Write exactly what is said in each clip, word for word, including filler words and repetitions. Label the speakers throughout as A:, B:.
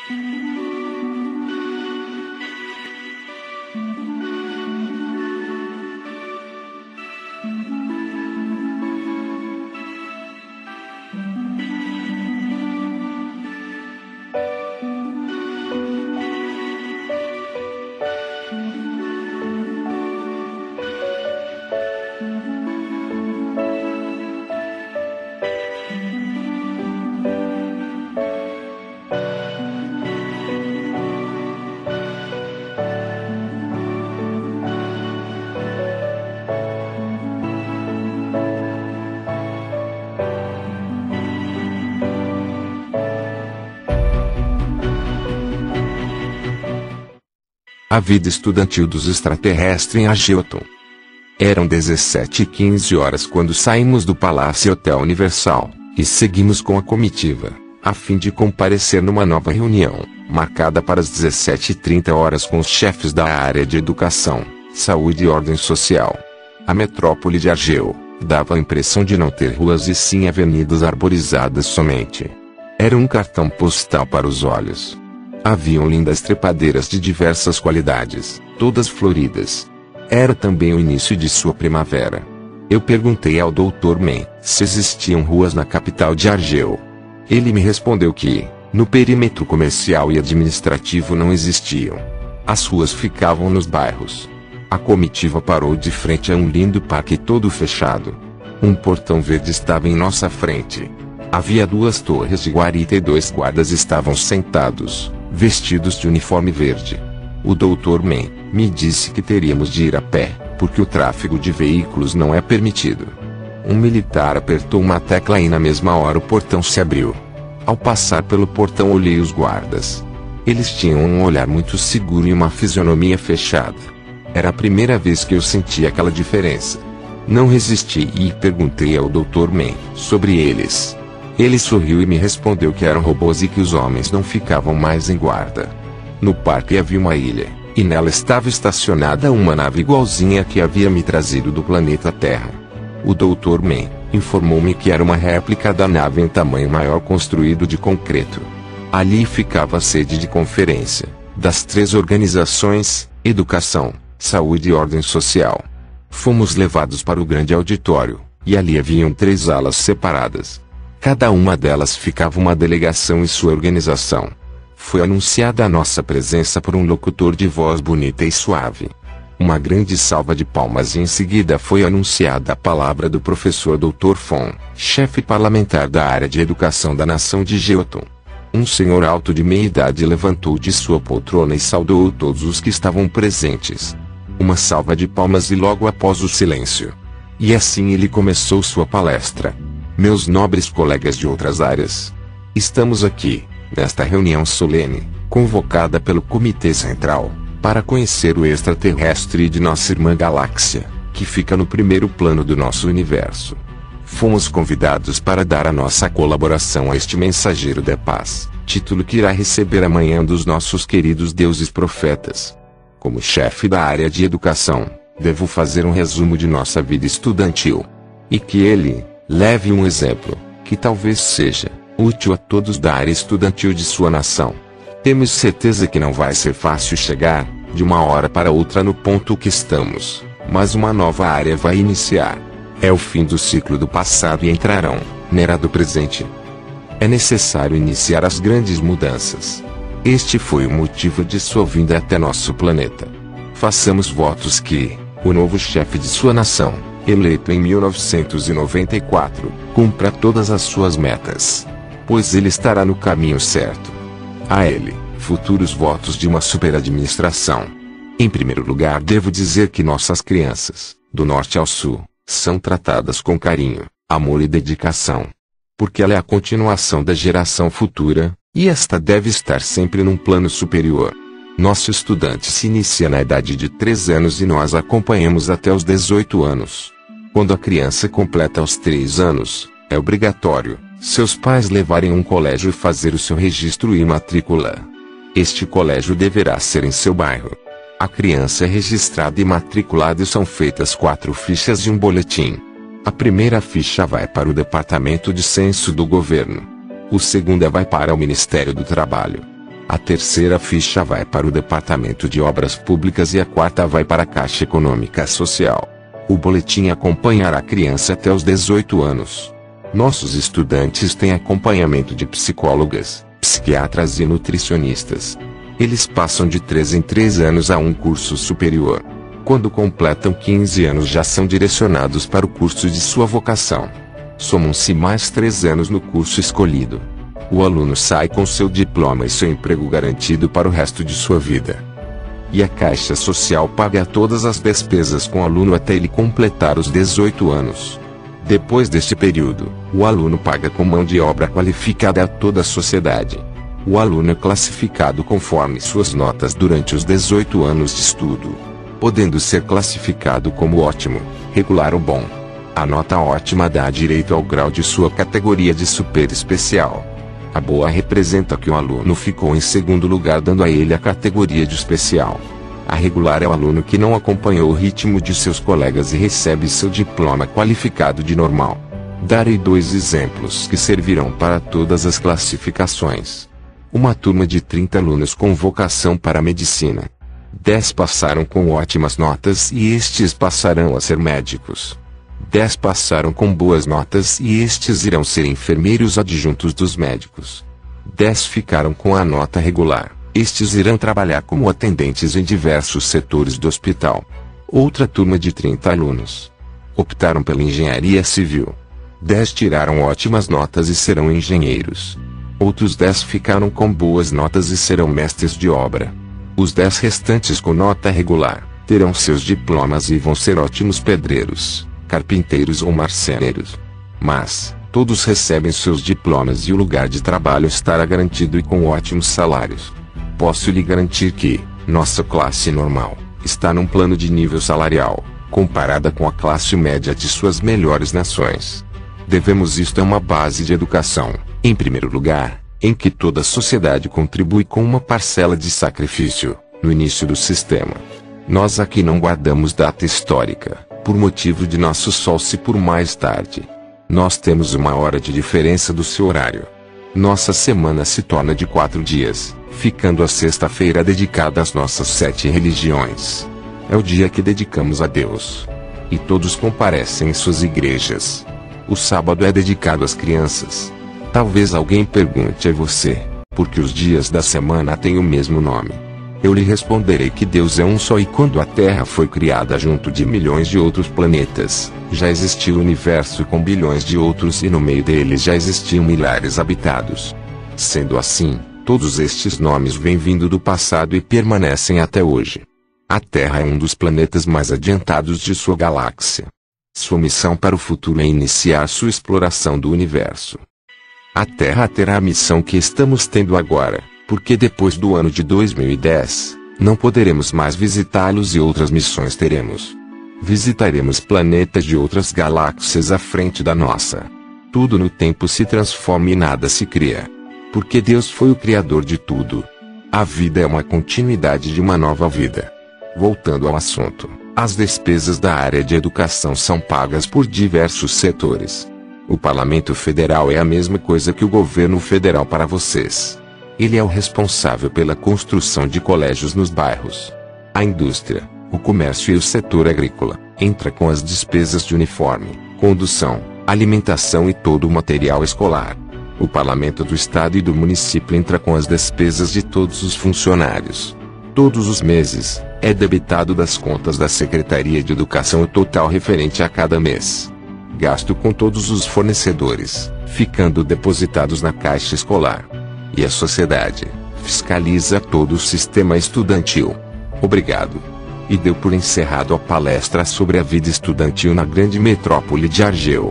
A: A vida estudantil dos extraterrestres em Argeuton. Eram dezessete e quinze horas quando saímos do Palácio Hotel Universal, e seguimos com a comitiva, a fim de comparecer numa nova reunião, marcada para as dezessete e trinta horas com os chefes da área de educação, saúde e ordem social. A metrópole de Argeu dava a impressão de não ter ruas e sim avenidas arborizadas somente. Era um cartão postal para os olhos. Haviam lindas trepadeiras de diversas qualidades, todas floridas. Era também o início de sua primavera. Eu perguntei ao doutor Men se existiam ruas na capital de Argeu. Ele me respondeu que, no perímetro comercial e administrativo não existiam. As ruas ficavam nos bairros. A comitiva parou de frente a um lindo parque todo fechado. Um portão verde estava em nossa frente. Havia duas torres de guarita e dois guardas estavam sentados, vestidos de uniforme verde. O doutor Men me disse que teríamos de ir a pé, porque o tráfego de veículos não é permitido. Um militar apertou uma tecla e na mesma hora o portão se abriu. Ao passar pelo portão olhei os guardas. Eles tinham um olhar muito seguro e uma fisionomia fechada. Era a primeira vez que eu senti aquela diferença. Não resisti e perguntei ao doutor Men sobre eles. Ele sorriu e me respondeu que eram robôs e que os homens não ficavam mais em guarda. No parque havia uma ilha, e nela estava estacionada uma nave igualzinha que havia me trazido do planeta Terra. O doutor Men informou-me que era uma réplica da nave em tamanho maior construído de concreto. Ali ficava a sede de conferência das três organizações: Educação, Saúde e Ordem Social. Fomos levados para o grande auditório, e ali haviam três alas separadas. Cada uma delas ficava uma delegação e sua organização. Foi anunciada a nossa presença por um locutor de voz bonita e suave. Uma grande salva de palmas e em seguida foi anunciada a palavra do professor doutor Fon, chefe parlamentar da área de educação da nação de Argeuton. Um senhor alto de meia idade levantou de sua poltrona e saudou todos os que estavam presentes. Uma salva de palmas e logo após o silêncio. E assim ele começou sua palestra. Meus nobres colegas de outras áreas, estamos aqui, nesta reunião solene, convocada pelo Comitê Central, para conhecer o extraterrestre de nossa irmã galáxia, que fica no primeiro plano do nosso universo. Fomos convidados para dar a nossa colaboração a este mensageiro da paz, título que irá receber amanhã dos nossos queridos deuses profetas. Como chefe da área de educação, devo fazer um resumo de nossa vida estudantil. E que ele leve um exemplo, que talvez seja útil a todos da área estudantil de sua nação. Temos certeza que não vai ser fácil chegar, de uma hora para outra no ponto que estamos, mas uma nova área vai iniciar. É o fim do ciclo do passado e entrarão, na era do presente. É necessário iniciar as grandes mudanças. Este foi o motivo de sua vinda até nosso planeta. Façamos votos que, o novo chefe de sua nação, eleito em mil novecentos e noventa e quatro, cumpra todas as suas metas. Pois ele estará no caminho certo. A ele, futuros votos de uma superadministração. Em primeiro lugar devo dizer que nossas crianças, do norte ao sul, são tratadas com carinho, amor e dedicação. Porque ela é a continuação da geração futura, e esta deve estar sempre num plano superior. Nosso estudante se inicia na idade de três anos e nós acompanhamos até os dezoito anos. Quando a criança completa os três anos, é obrigatório seus pais levarem a um colégio e fazer o seu registro e matrícula. Este colégio deverá ser em seu bairro. A criança é registrada e matriculada e são feitas quatro fichas e um boletim. A primeira ficha vai para o Departamento de Censo do Governo. O segunda vai para o Ministério do Trabalho. A terceira ficha vai para o Departamento de Obras Públicas e a quarta vai para a Caixa Econômica Social. O boletim acompanhará a criança até os dezoito anos. Nossos estudantes têm acompanhamento de psicólogas, psiquiatras e nutricionistas. Eles passam de três em três anos a um curso superior. Quando completam quinze anos já são direcionados para o curso de sua vocação. Somam-se mais três anos no curso escolhido. O aluno sai com seu diploma e seu emprego garantido para o resto de sua vida. E a Caixa Social paga todas as despesas com o aluno até ele completar os dezoito anos. Depois deste período, o aluno paga com mão de obra qualificada a toda a sociedade. O aluno é classificado conforme suas notas durante os dezoito anos de estudo, podendo ser classificado como ótimo, regular ou bom. A nota ótima dá direito ao grau de sua categoria de super especial. A boa representa que o aluno ficou em segundo lugar, dando a ele a categoria de especial. A regular é o aluno que não acompanhou o ritmo de seus colegas e recebe seu diploma qualificado de normal. Darei dois exemplos que servirão para todas as classificações. Uma turma de trinta alunos com vocação para a medicina. dez passaram com ótimas notas e estes passarão a ser médicos. dez passaram com boas notas e estes irão ser enfermeiros adjuntos dos médicos. dez ficaram com a nota regular, estes irão trabalhar como atendentes em diversos setores do hospital. Outra turma de trinta alunos optaram pela engenharia civil. dez tiraram ótimas notas e serão engenheiros. Outros dez ficaram com boas notas e serão mestres de obra. Os dez restantes com nota regular terão seus diplomas e vão ser ótimos pedreiros, carpinteiros ou marceneiros. Mas todos recebem seus diplomas e o lugar de trabalho estará garantido e com ótimos salários. Posso lhe garantir que nossa classe normal está num plano de nível salarial comparada com a classe média de suas melhores nações. Devemos isto a uma base de educação, em primeiro lugar, em que toda a sociedade contribui com uma parcela de sacrifício no início do sistema. Nós aqui não guardamos data histórica, por motivo de nosso sol se por mais tarde. Nós temos uma hora de diferença do seu horário. Nossa semana se torna de quatro dias, ficando a sexta-feira dedicada às nossas sete religiões. É o dia que dedicamos a Deus. E todos comparecem em suas igrejas. O sábado é dedicado às crianças. Talvez alguém pergunte a você, por que os dias da semana têm o mesmo nome? Eu lhe responderei que Deus é um só e quando a Terra foi criada junto de milhões de outros planetas, já existia o universo com bilhões de outros e no meio deles já existiam milhares habitados. Sendo assim, todos estes nomes vêm vindo do passado e permanecem até hoje. A Terra é um dos planetas mais adiantados de sua galáxia. Sua missão para o futuro é iniciar sua exploração do universo. A Terra terá a missão que estamos tendo agora, porque depois do ano de dois mil e dez, não poderemos mais visitá-los e outras missões teremos. Visitaremos planetas de outras galáxias à frente da nossa. Tudo no tempo se transforma e nada se cria. Porque Deus foi o criador de tudo. A vida é uma continuidade de uma nova vida. Voltando ao assunto, as despesas da área de educação são pagas por diversos setores. O Parlamento Federal é a mesma coisa que o governo federal para vocês. Ele é o responsável pela construção de colégios nos bairros. A indústria, o comércio e o setor agrícola entra com as despesas de uniforme, condução, alimentação e todo o material escolar. O Parlamento do Estado e do município entra com as despesas de todos os funcionários. Todos os meses, é debitado das contas da Secretaria de Educação o total referente a cada mês. Gasto com todos os fornecedores, ficando depositados na caixa escolar. E a sociedade fiscaliza todo o sistema estudantil. Obrigado. E deu por encerrado a palestra sobre a vida estudantil na grande metrópole de Argel.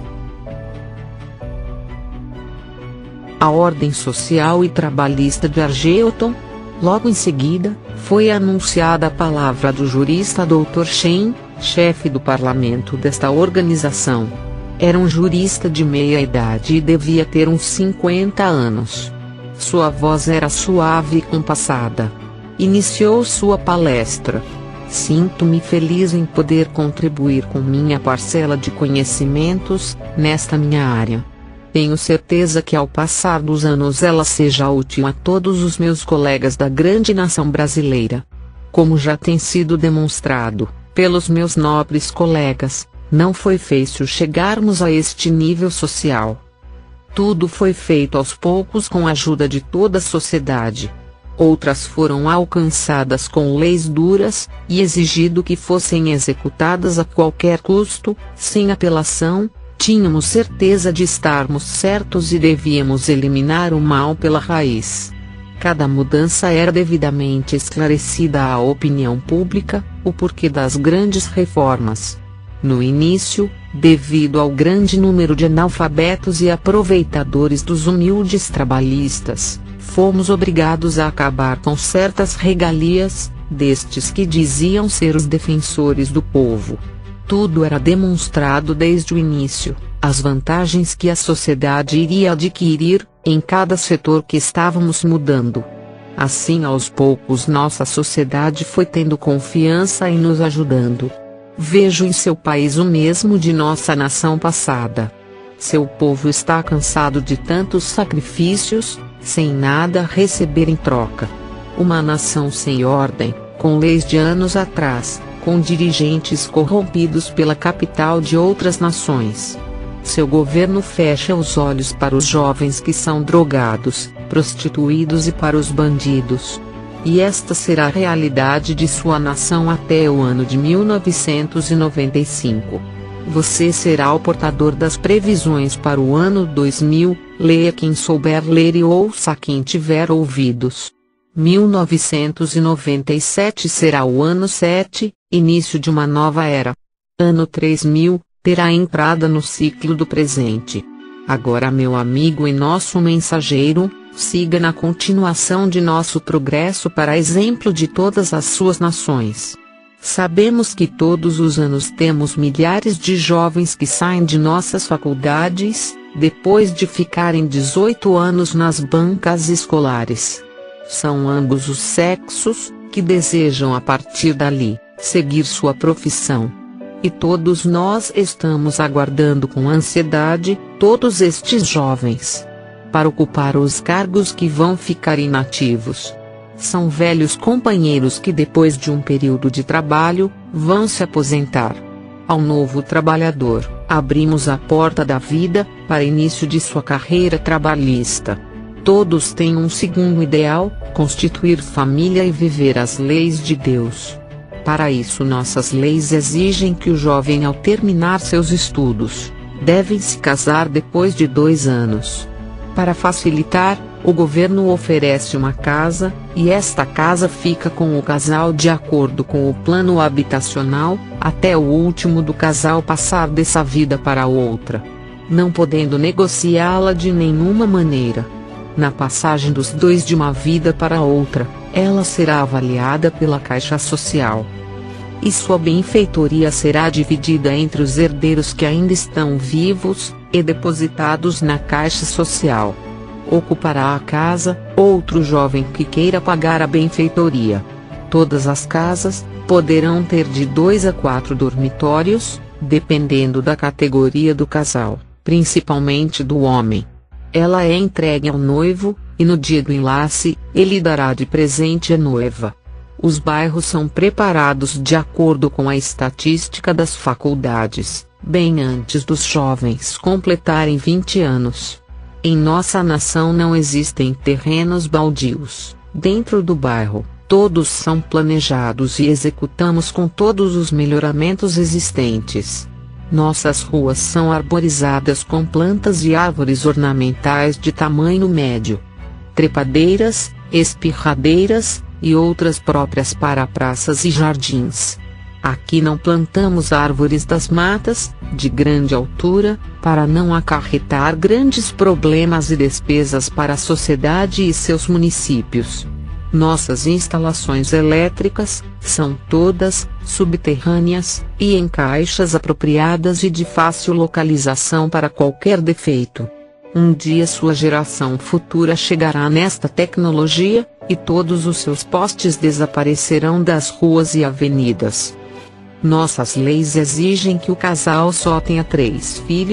B: A ordem social e trabalhista de Argeoton. Logo em seguida, foi anunciada a palavra do jurista doutor Shen, chefe do parlamento desta organização. Era um jurista de meia idade e devia ter uns cinquenta anos. Sua voz era suave e compassada. Iniciou sua palestra. Sinto-me feliz em poder contribuir com minha parcela de conhecimentos, nesta minha área. Tenho certeza que ao passar dos anos ela seja útil a todos os meus colegas da grande nação brasileira. Como já tem sido demonstrado, pelos meus nobres colegas, não foi fácil chegarmos a este nível social. Tudo foi feito aos poucos com a ajuda de toda a sociedade. Outras foram alcançadas com leis duras, e exigido que fossem executadas a qualquer custo, sem apelação. Tínhamos certeza de estarmos certos e devíamos eliminar o mal pela raiz. Cada mudança era devidamente esclarecida à opinião pública, o porquê das grandes reformas. No início, devido ao grande número de analfabetos e aproveitadores dos humildes trabalhistas, fomos obrigados a acabar com certas regalias, destes que diziam ser os defensores do povo. Tudo era demonstrado desde o início, as vantagens que a sociedade iria adquirir, em cada setor que estávamos mudando. Assim aos poucos nossa sociedade foi tendo confiança e nos ajudando. Vejo em seu país o mesmo de nossa nação passada. Seu povo está cansado de tantos sacrifícios, sem nada receber em troca. Uma nação sem ordem, com leis de anos atrás, com dirigentes corrompidos pela capital de outras nações. Seu governo fecha os olhos para os jovens que são drogados, prostituídos e para os bandidos. E esta será a realidade de sua nação até o ano de mil novecentos e noventa e cinco. Você será o portador das previsões para o ano dois mil, leia quem souber ler e ouça quem tiver ouvidos. mil novecentos e noventa e sete será o ano sete, início de uma nova era. Ano três mil, terá entrada no ciclo do presente. Agora, meu amigo e nosso mensageiro, siga na continuação de nosso progresso para exemplo de todas as suas nações. Sabemos que todos os anos temos milhares de jovens que saem de nossas faculdades, depois de ficarem dezoito anos nas bancas escolares. São ambos os sexos, que desejam a partir dali, seguir sua profissão. E todos nós estamos aguardando com ansiedade, todos estes jovens, para ocupar os cargos que vão ficar inativos. São velhos companheiros que depois de um período de trabalho, vão se aposentar. Ao novo trabalhador, abrimos a porta da vida, para início de sua carreira trabalhista. Todos têm um segundo ideal, constituir família e viver as leis de Deus. Para isso nossas leis exigem que o jovem ao terminar seus estudos, devem se casar depois de dois anos. Para facilitar, o governo oferece uma casa, e esta casa fica com o casal de acordo com o plano habitacional, até o último do casal passar dessa vida para outra, não podendo negociá-la de nenhuma maneira. Na passagem dos dois de uma vida para outra, ela será avaliada pela Caixa Social. E sua benfeitoria será dividida entre os herdeiros que ainda estão vivos, e depositados na Caixa Social. Ocupará a casa, outro jovem que queira pagar a benfeitoria. Todas as casas, poderão ter de dois a quatro dormitórios, dependendo da categoria do casal, principalmente do homem. Ela é entregue ao noivo, e no dia do enlace, ele dará de presente a noiva. Os bairros são preparados de acordo com a estatística das faculdades, bem antes dos jovens completarem vinte anos. Em nossa nação não existem terrenos baldios, dentro do bairro, todos são planejados e executamos com todos os melhoramentos existentes. Nossas ruas são arborizadas com plantas e árvores ornamentais de tamanho médio. Trepadeiras, espirradeiras, e outras próprias para praças e jardins. Aqui não plantamos árvores das matas, de grande altura, para não acarretar grandes problemas e despesas para a sociedade e seus municípios. Nossas instalações elétricas, são todas, subterrâneas, e em caixas apropriadas e de fácil localização para qualquer defeito. Um dia sua geração futura chegará nesta tecnologia, e todos os seus postes desaparecerão das ruas e avenidas. Nossas leis exigem que o casal só tenha três filhos,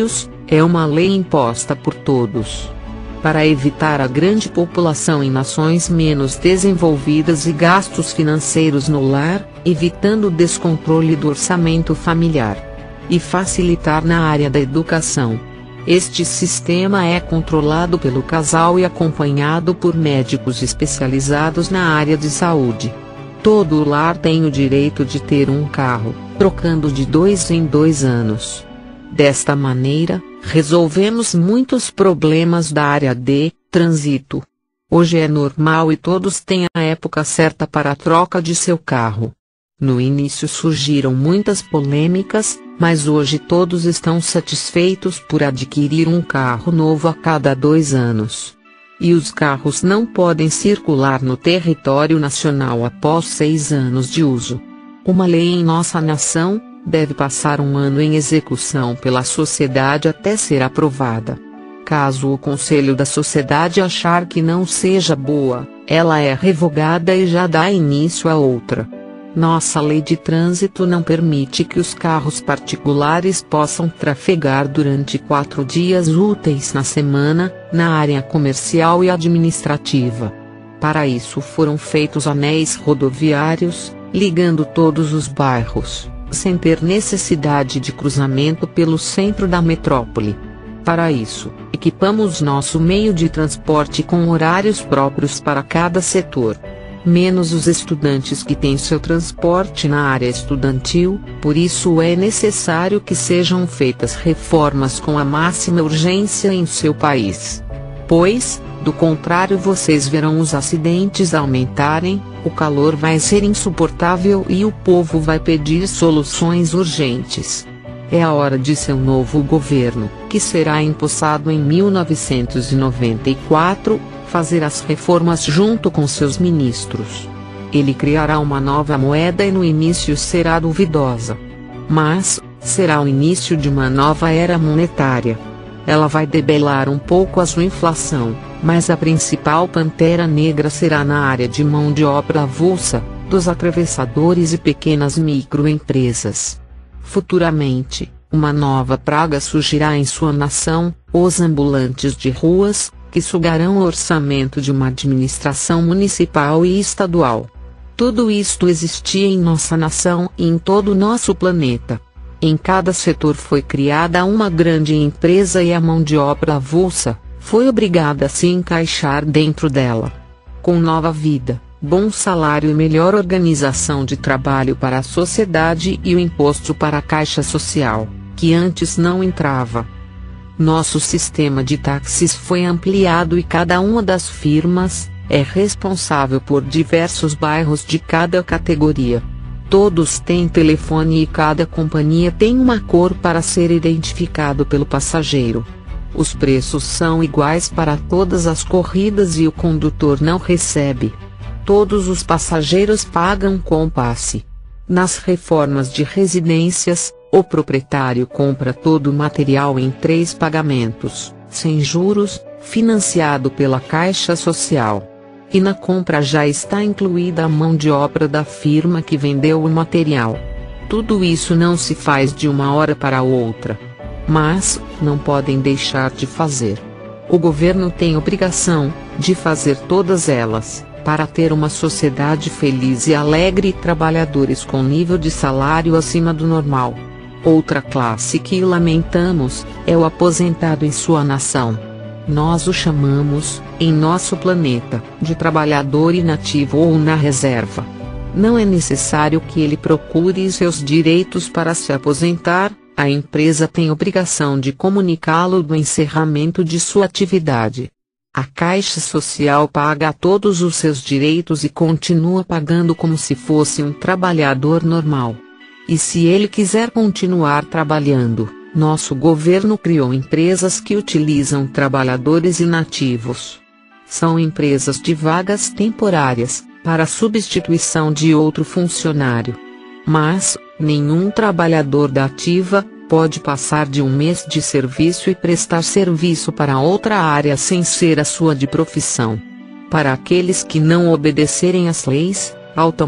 B: É uma lei imposta por todos, para evitar a grande população em nações menos desenvolvidas e gastos financeiros no lar, evitando o descontrole do orçamento familiar, e facilitar na área da educação. Este sistema é controlado pelo casal e acompanhado por médicos especializados na área de saúde. Todo lar tem o direito de ter um carro, trocando de dois em dois anos. Desta maneira, resolvemos muitos problemas da área de trânsito. Hoje é normal e todos têm a época certa para a troca de seu carro. No início surgiram muitas polêmicas, mas hoje todos estão satisfeitos por adquirir um carro novo a cada dois anos. E os carros não podem circular no território nacional após seis anos de uso. Uma lei em nossa nação deve passar um ano em execução pela sociedade até ser aprovada. Caso o Conselho da Sociedade achar que não seja boa, ela é revogada e já dá início a outra. Nossa lei de trânsito não permite que os carros particulares possam trafegar durante quatro dias úteis na semana, na área comercial e administrativa. Para isso foram feitos anéis rodoviários, ligando todos os bairros, sem ter necessidade de cruzamento pelo centro da metrópole. Para isso, equipamos nosso meio de transporte com horários próprios para cada setor. Menos os estudantes que têm seu transporte na área estudantil, por isso é necessário que sejam feitas reformas com a máxima urgência em seu país. Pois, do contrário vocês verão os acidentes aumentarem, o calor vai ser insuportável e o povo vai pedir soluções urgentes. É a hora de seu novo governo, que será empossado em mil novecentos e noventa e quatro, fazer as reformas junto com seus ministros. Ele criará uma nova moeda e no início será duvidosa. Mas, será o início de uma nova era monetária. Ela vai debelar um pouco a sua inflação, mas a principal pantera negra será na área de mão de obra avulsa, dos atravessadores e pequenas microempresas. Futuramente, uma nova praga surgirá em sua nação, os ambulantes de ruas, que sugarão o orçamento de uma administração municipal e estadual. Tudo isto existia em nossa nação e em todo o nosso planeta. Em cada setor foi criada uma grande empresa e a mão de obra avulsa foi obrigada a se encaixar dentro dela. Com nova vida, bom salário e melhor organização de trabalho para a sociedade e o imposto para a Caixa Social, que antes não entrava. Nosso sistema de táxis foi ampliado e cada uma das firmas é responsável por diversos bairros de cada categoria. Todos têm telefone e cada companhia tem uma cor para ser identificado pelo passageiro. Os preços são iguais para todas as corridas e o condutor não recebe. Todos os passageiros pagam com passe. Nas reformas de residências, o proprietário compra todo o material em três pagamentos, sem juros, financiado pela Caixa Social. E na compra já está incluída a mão de obra da firma que vendeu o material. Tudo isso não se faz de uma hora para outra. Mas, não podem deixar de fazer. O governo tem obrigação de fazer todas elas, para ter uma sociedade feliz e alegre e trabalhadores com nível de salário acima do normal. Outra classe que lamentamos, é o aposentado em sua nação. Nós o chamamos, em nosso planeta, de trabalhador inativo ou na reserva. Não é necessário que ele procure seus direitos para se aposentar, a empresa tem obrigação de comunicá-lo do encerramento de sua atividade. A Caixa Social paga todos os seus direitos e continua pagando como se fosse um trabalhador normal. E se ele quiser continuar trabalhando, nosso governo criou empresas que utilizam trabalhadores inativos. São empresas de vagas temporárias, para substituição de outro funcionário. Mas, nenhum trabalhador da ativa pode passar de um mês de serviço e prestar serviço para outra área sem ser a sua de profissão. Para aqueles que não obedecerem às leis,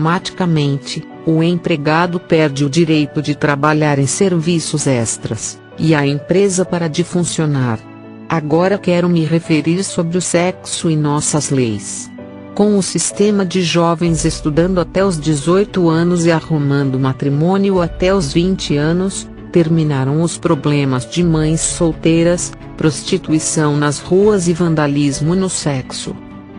B: automaticamente, o empregado perde o direito de trabalhar em serviços extras. e a empresa para de funcionar. Agora quero me referir sobre o sexo e nossas leis. Com o sistema de jovens estudando até os dezoito anos e arrumando matrimônio até os vinte anos, terminaram os problemas de mães solteiras, prostituição nas ruas e vandalismo no sexo.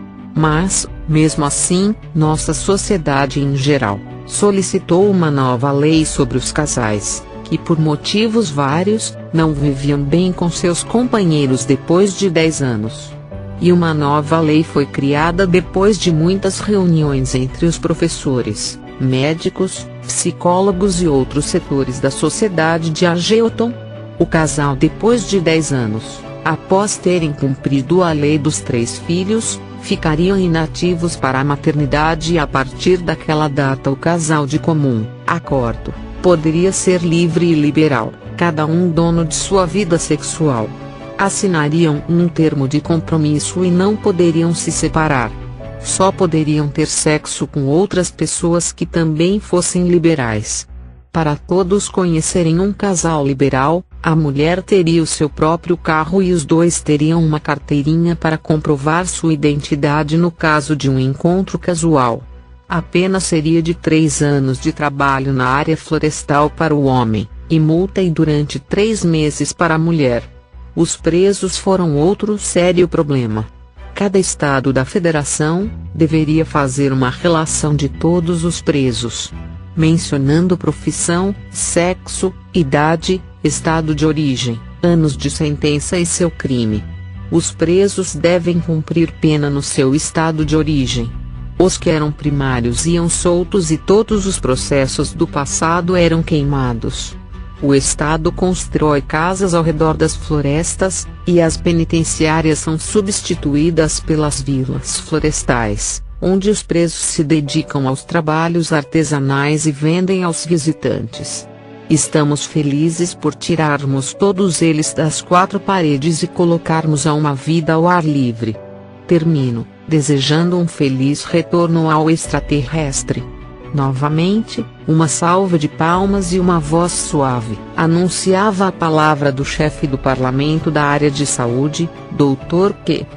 B: Mas, mesmo assim, nossa sociedade em geral solicitou uma nova lei sobre os casais, que por motivos vários, não viviam bem com seus companheiros depois de dez anos. E uma nova lei foi criada depois de muitas reuniões entre os professores, médicos, psicólogos e outros setores da sociedade de Argeoton. O casal, depois de dez anos, após terem cumprido a lei dos três filhos, ficariam inativos para a maternidade e a partir daquela data o casal de comum acordo poderia ser livre e liberal, cada um dono de sua vida sexual. Assinariam um termo de compromisso e não poderiam se separar. Só poderiam ter sexo com outras pessoas que também fossem liberais. Para todos conhecerem um casal liberal, a mulher teria o seu próprio carro e os dois teriam uma carteirinha para comprovar sua identidade no caso de um encontro casual. A pena seria de três anos de trabalho na área florestal para o homem, e multa e durante três meses para a mulher. Os presos foram outro sério problema. Cada estado da federação deveria fazer uma relação de todos os presos, mencionando profissão, sexo, idade, estado de origem, anos de sentença e seu crime. Os presos devem cumprir pena no seu estado de origem. Os que eram primários iam soltos e todos os processos do passado eram queimados. O Estado constrói casas ao redor das florestas, e as penitenciárias são substituídas pelas vilas florestais, onde os presos se dedicam aos trabalhos artesanais e vendem aos visitantes. Estamos felizes por tirarmos todos eles das quatro paredes e colocarmos a uma vida ao ar livre. Termino, desejando um feliz retorno ao extraterrestre. Novamente, uma salva de palmas e uma voz suave anunciava a palavra do chefe do parlamento da área de saúde, doutor Q.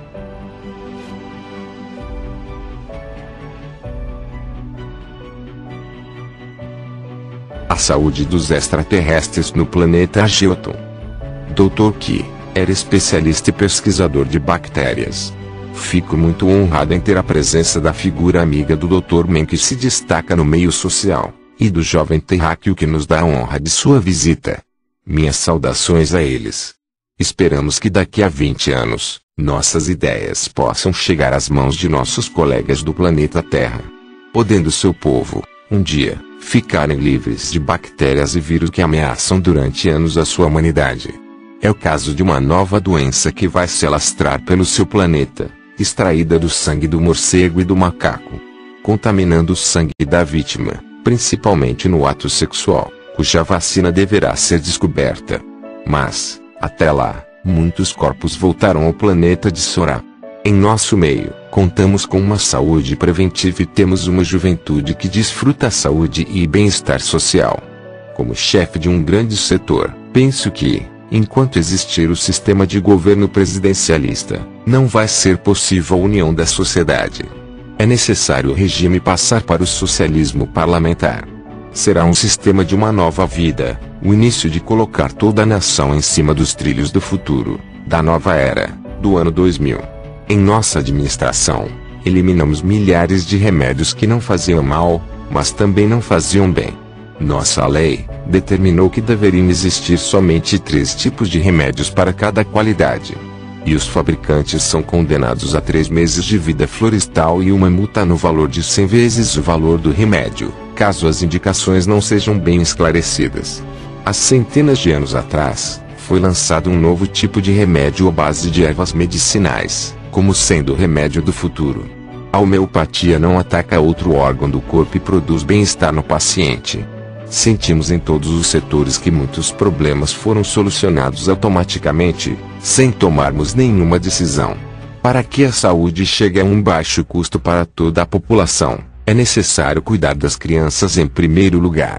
A: A saúde dos extraterrestres no planeta Argeoton. doutor Q era especialista e pesquisador de bactérias. Fico muito honrado em ter a presença da figura amiga do doutor Men, que se destaca no meio social, e do jovem terráqueo que nos dá a honra de sua visita. Minhas saudações a eles. Esperamos que daqui a vinte anos, nossas ideias possam chegar às mãos de nossos colegas do planeta Terra, podendo seu povo, um dia, ficarem livres de bactérias e vírus que ameaçam durante anos a sua humanidade. É o caso de uma nova doença que vai se alastrar pelo seu planeta, extraída do sangue do morcego e do macaco, contaminando o sangue da vítima, principalmente no ato sexual, cuja vacina deverá ser descoberta. Mas, até lá, muitos corpos voltarão ao planeta de Sora. Em nosso meio, contamos com uma saúde preventiva e temos uma juventude que desfruta a saúde e bem-estar social. Como chefe de um grande setor, penso que, enquanto existir o sistema de governo presidencialista, não vai ser possível a união da sociedade. É necessário o regime passar para o socialismo parlamentar. Será um sistema de uma nova vida, o início de colocar toda a nação em cima dos trilhos do futuro, da nova era, do ano dois mil. Em nossa administração, eliminamos milhares de remédios que não faziam mal, mas também não faziam bem. Nossa lei determinou que deveriam existir somente três tipos de remédios para cada qualidade. E os fabricantes são condenados a três meses de vida florestal e uma multa no valor de cem vezes o valor do remédio, caso as indicações não sejam bem esclarecidas. Há centenas de anos atrás, foi lançado um novo tipo de remédio à base de ervas medicinais, como sendo o remédio do futuro. A homeopatia não ataca outro órgão do corpo e produz bem-estar no paciente. Sentimos em todos os setores que muitos problemas foram solucionados automaticamente, sem tomarmos nenhuma decisão. Para que a saúde chegue a um baixo custo para toda a população, é necessário cuidar das crianças em primeiro lugar.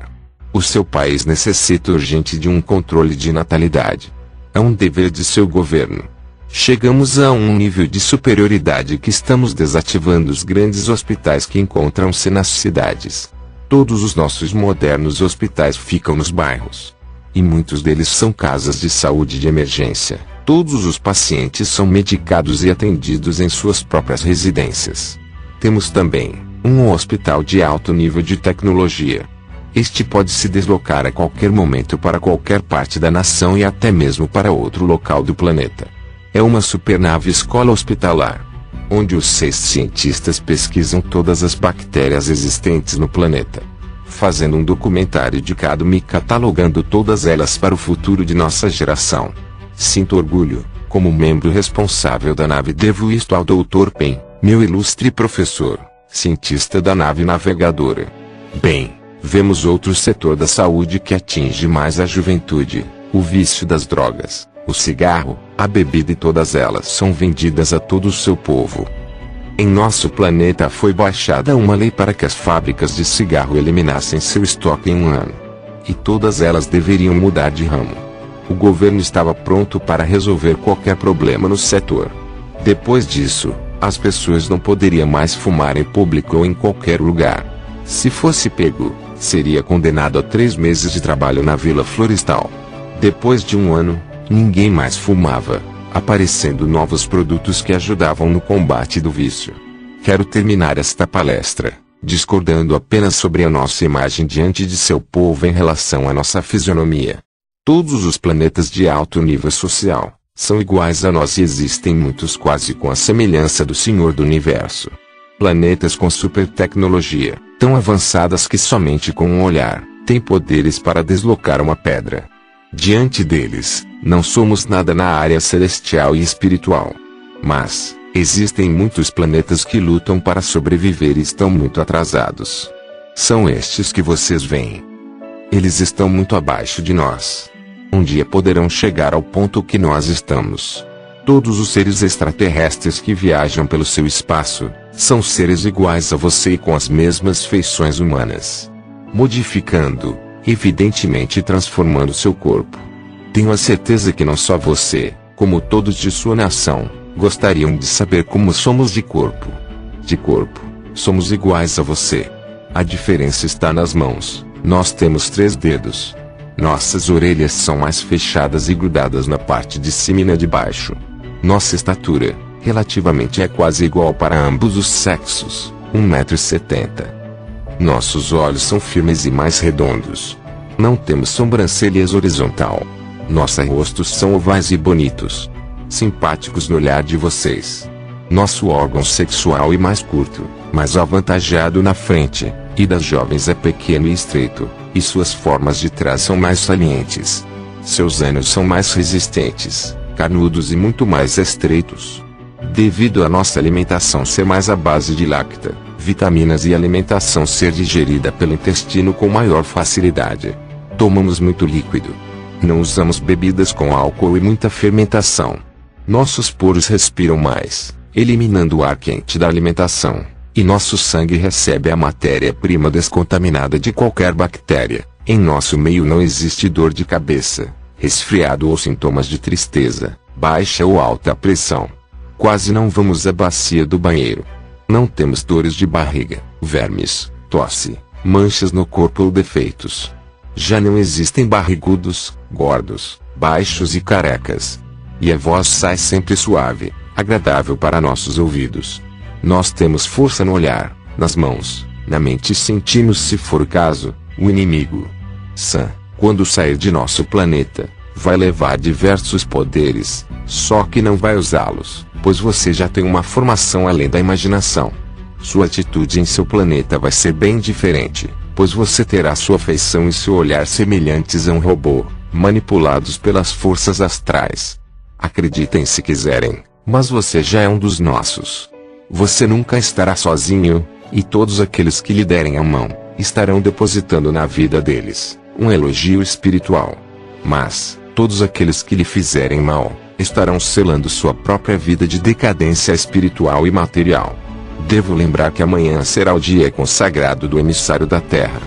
A: O seu país necessita urgente de um controle de natalidade. É um dever de seu governo. Chegamos a um nível de superioridade que estamos desativando os grandes hospitais que encontram-se nas cidades. Todos os nossos modernos hospitais ficam nos bairros. E muitos deles são casas de saúde de emergência. Todos os pacientes são medicados e atendidos em suas próprias residências. Temos também um hospital de alto nível de tecnologia. Este pode se deslocar a qualquer momento para qualquer parte da nação e até mesmo para outro local do planeta. É uma supernave escola hospitalar, onde os seis cientistas pesquisam todas as bactérias existentes no planeta, fazendo um documentário de cada uma e catalogando todas elas para o futuro de nossa geração. Sinto orgulho, como membro responsável da nave, devo isto ao doutor Pen, meu ilustre professor, cientista da nave navegadora. Bem, vemos outro setor da saúde que atinge mais a juventude, o vício das drogas, o cigarro, a bebida, e todas elas são vendidas a todo o seu povo. Em nosso planeta foi baixada uma lei para que as fábricas de cigarro eliminassem seu estoque em um ano. E todas elas deveriam mudar de ramo. O governo estava pronto para resolver qualquer problema no setor. Depois disso, as pessoas não poderiam mais fumar em público ou em qualquer lugar. Se fosse pego, seria condenado a três meses de trabalho na Vila Florestal. Depois de um ano, ninguém mais fumava, aparecendo novos produtos que ajudavam no combate do vício. Quero terminar esta palestra, discordando apenas sobre a nossa imagem diante de seu povo em relação à nossa fisionomia. Todos os planetas de alto nível social são iguais a nós e existem muitos quase com a semelhança do Senhor do Universo. Planetas com super tecnologia, tão avançadas que somente com um olhar, têm poderes para deslocar uma pedra. Diante deles, não somos nada na área celestial e espiritual. Mas, existem muitos planetas que lutam para sobreviver e estão muito atrasados. São estes que vocês veem. Eles estão muito abaixo de nós. Um dia poderão chegar ao ponto que nós estamos. Todos os seres extraterrestres que viajam pelo seu espaço, são seres iguais a você e com as mesmas feições humanas. Modificando, evidentemente transformando seu corpo. Tenho a certeza que não só você, como todos de sua nação, gostariam de saber como somos de corpo. De corpo, somos iguais a você. A diferença está nas mãos. Nós temos três dedos. Nossas orelhas são mais fechadas e grudadas na parte de cima e na de baixo. Nossa estatura, relativamente, é quase igual para ambos os sexos, um metro e setenta. Nossos olhos são firmes e mais redondos. Não temos sobrancelhas horizontal. Nossos rostos são ovais e bonitos. Simpáticos no olhar de vocês. Nosso órgão sexual é mais curto, mais avantajado na frente, e das jovens é pequeno e estreito, e suas formas de trás são mais salientes. Seus ânus são mais resistentes, carnudos e muito mais estreitos. Devido à nossa alimentação ser mais à base de láctea, vitaminas e alimentação ser digerida pelo intestino com maior facilidade. Tomamos muito líquido. Não usamos bebidas com álcool e muita fermentação. Nossos poros respiram mais, eliminando o ar quente da alimentação, e nosso sangue recebe a matéria-prima descontaminada de qualquer bactéria. Em nosso meio não existe dor de cabeça, resfriado ou sintomas de tristeza, baixa ou alta pressão. Quase não vamos à bacia do banheiro. Não temos dores de barriga, vermes, tosse, manchas no corpo ou defeitos. Já não existem barrigudos, gordos, baixos e carecas. E a voz sai sempre suave, agradável para nossos ouvidos. Nós temos força no olhar, nas mãos, na mente e sentimos, se for o caso, o inimigo. Sam, quando sair de nosso planeta, vai levar diversos poderes, só que não vai usá-los, pois você já tem uma formação além da imaginação. Sua atitude em seu planeta vai ser bem diferente, pois você terá sua feição e seu olhar semelhantes a um robô, manipulados pelas forças astrais. Acreditem se quiserem, mas você já é um dos nossos. Você nunca estará sozinho, e todos aqueles que lhe derem a mão, estarão depositando na vida deles um elogio espiritual. Mas, todos aqueles que lhe fizerem mal, estarão selando sua própria vida de decadência espiritual e material. Devo lembrar que amanhã será o dia consagrado do emissário da Terra.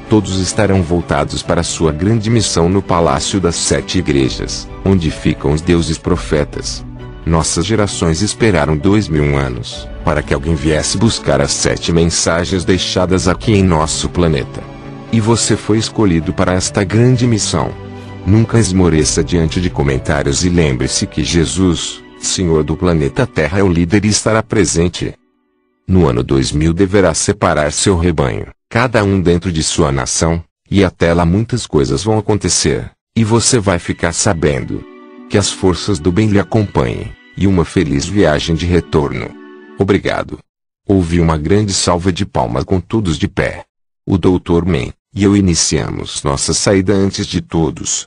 A: Todos estarão voltados para sua grande missão no Palácio das Sete Igrejas, onde ficam os deuses profetas. Nossas gerações esperaram dois mil anos, para que alguém viesse buscar as sete mensagens deixadas aqui em nosso planeta. E você foi escolhido para esta grande missão. Nunca esmoreça diante de comentários e lembre-se que Jesus, Senhor do planeta Terra, é o líder e estará presente. No ano dois mil deverá separar seu rebanho, cada um dentro de sua nação, e até lá muitas coisas vão acontecer, e você vai ficar sabendo. Que as forças do bem lhe acompanhem, e uma feliz viagem de retorno. Obrigado. Houve uma grande salva de palmas com todos de pé. O doutor Man e eu iniciamos nossa saída antes de todos.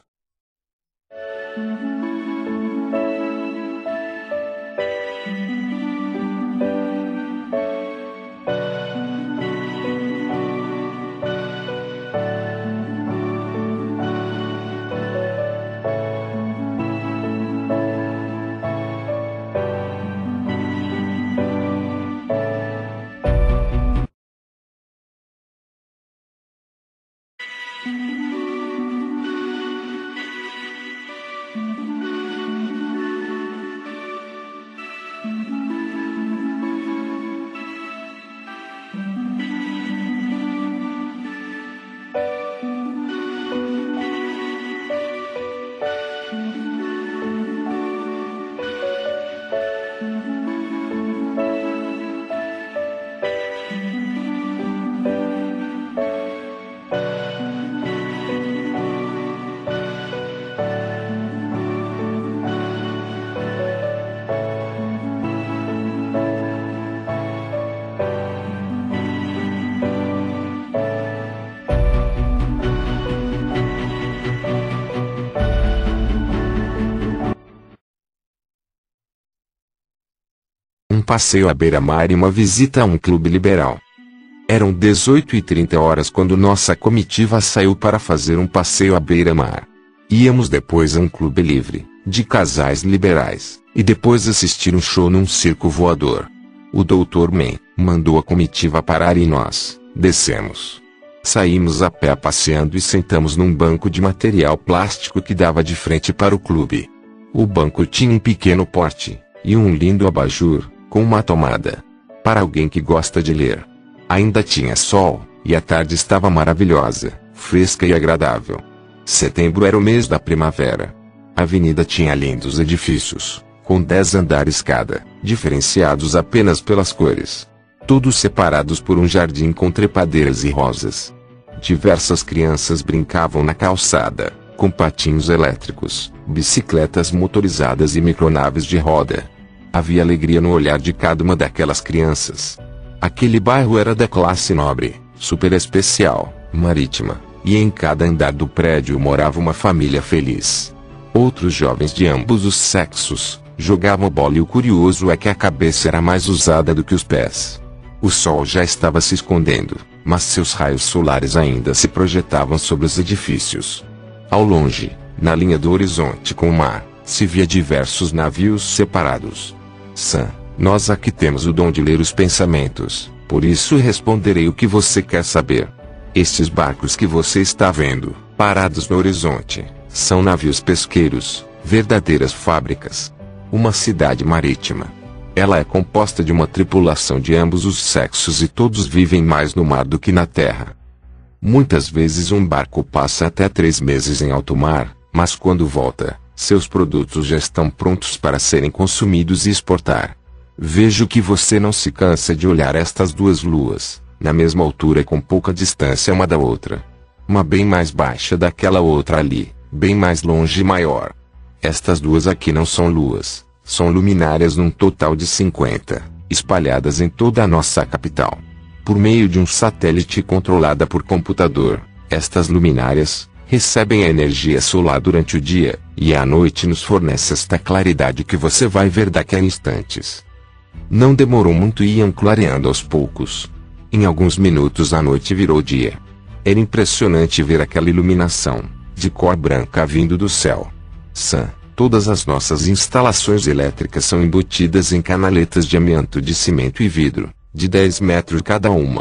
A: Um passeio à beira-mar e uma visita a um clube liberal. Eram dezoito e trinta horas quando nossa comitiva saiu para fazer um passeio à beira-mar. Íamos depois a um clube livre, de casais liberais, e depois assistir um show num circo voador. O doutor Man mandou a comitiva parar e nós descemos. Saímos a pé passeando e sentamos num banco de material plástico que dava de frente para o clube. O banco tinha um pequeno porte, e um lindo abajur, com uma tomada. Para alguém que gosta de ler. Ainda tinha sol, e a tarde estava maravilhosa, fresca e agradável. Setembro era o mês da primavera. A avenida tinha lindos edifícios, com dez andares cada, diferenciados apenas pelas cores. Todos separados por um jardim com trepadeiras e rosas. Diversas crianças brincavam na calçada, com patins elétricos, bicicletas motorizadas e micronaves de roda. Havia alegria no olhar de cada uma daquelas crianças. Aquele bairro era da classe nobre, super especial, marítima, e em cada andar do prédio morava uma família feliz. Outros jovens de ambos os sexos jogavam bola e o curioso é que a cabeça era mais usada do que os pés. O sol já estava se escondendo, mas seus raios solares ainda se projetavam sobre os edifícios. Ao longe, na linha do horizonte com o mar, se via diversos navios separados. Sam, nós aqui temos o dom de ler os pensamentos, por isso responderei o que você quer saber. Estes barcos que você está vendo, parados no horizonte, são navios pesqueiros, verdadeiras fábricas. Uma cidade marítima. Ela é composta de uma tripulação de ambos os sexos e todos vivem mais no mar do que na terra. Muitas vezes um barco passa até três meses em alto mar, mas quando volta, seus produtos já estão prontos para serem consumidos e exportar. Vejo que você não se cansa de olhar estas duas luas, na mesma altura e com pouca distância uma da outra. Uma bem mais baixa daquela outra ali, bem mais longe e maior. Estas duas aqui não são luas, são luminárias num total de cinquenta, espalhadas em toda a nossa capital. Por meio de um satélite controlada por computador, estas luminárias recebem a energia solar durante o dia, e à noite nos fornece esta claridade que você vai ver daqui a instantes. Não demorou muito e iam clareando aos poucos. Em alguns minutos a noite virou dia. Era impressionante ver aquela iluminação, de cor branca vindo do céu. Sam, todas as nossas instalações elétricas são embutidas em canaletas de amianto de cimento e vidro, de dez metros cada uma.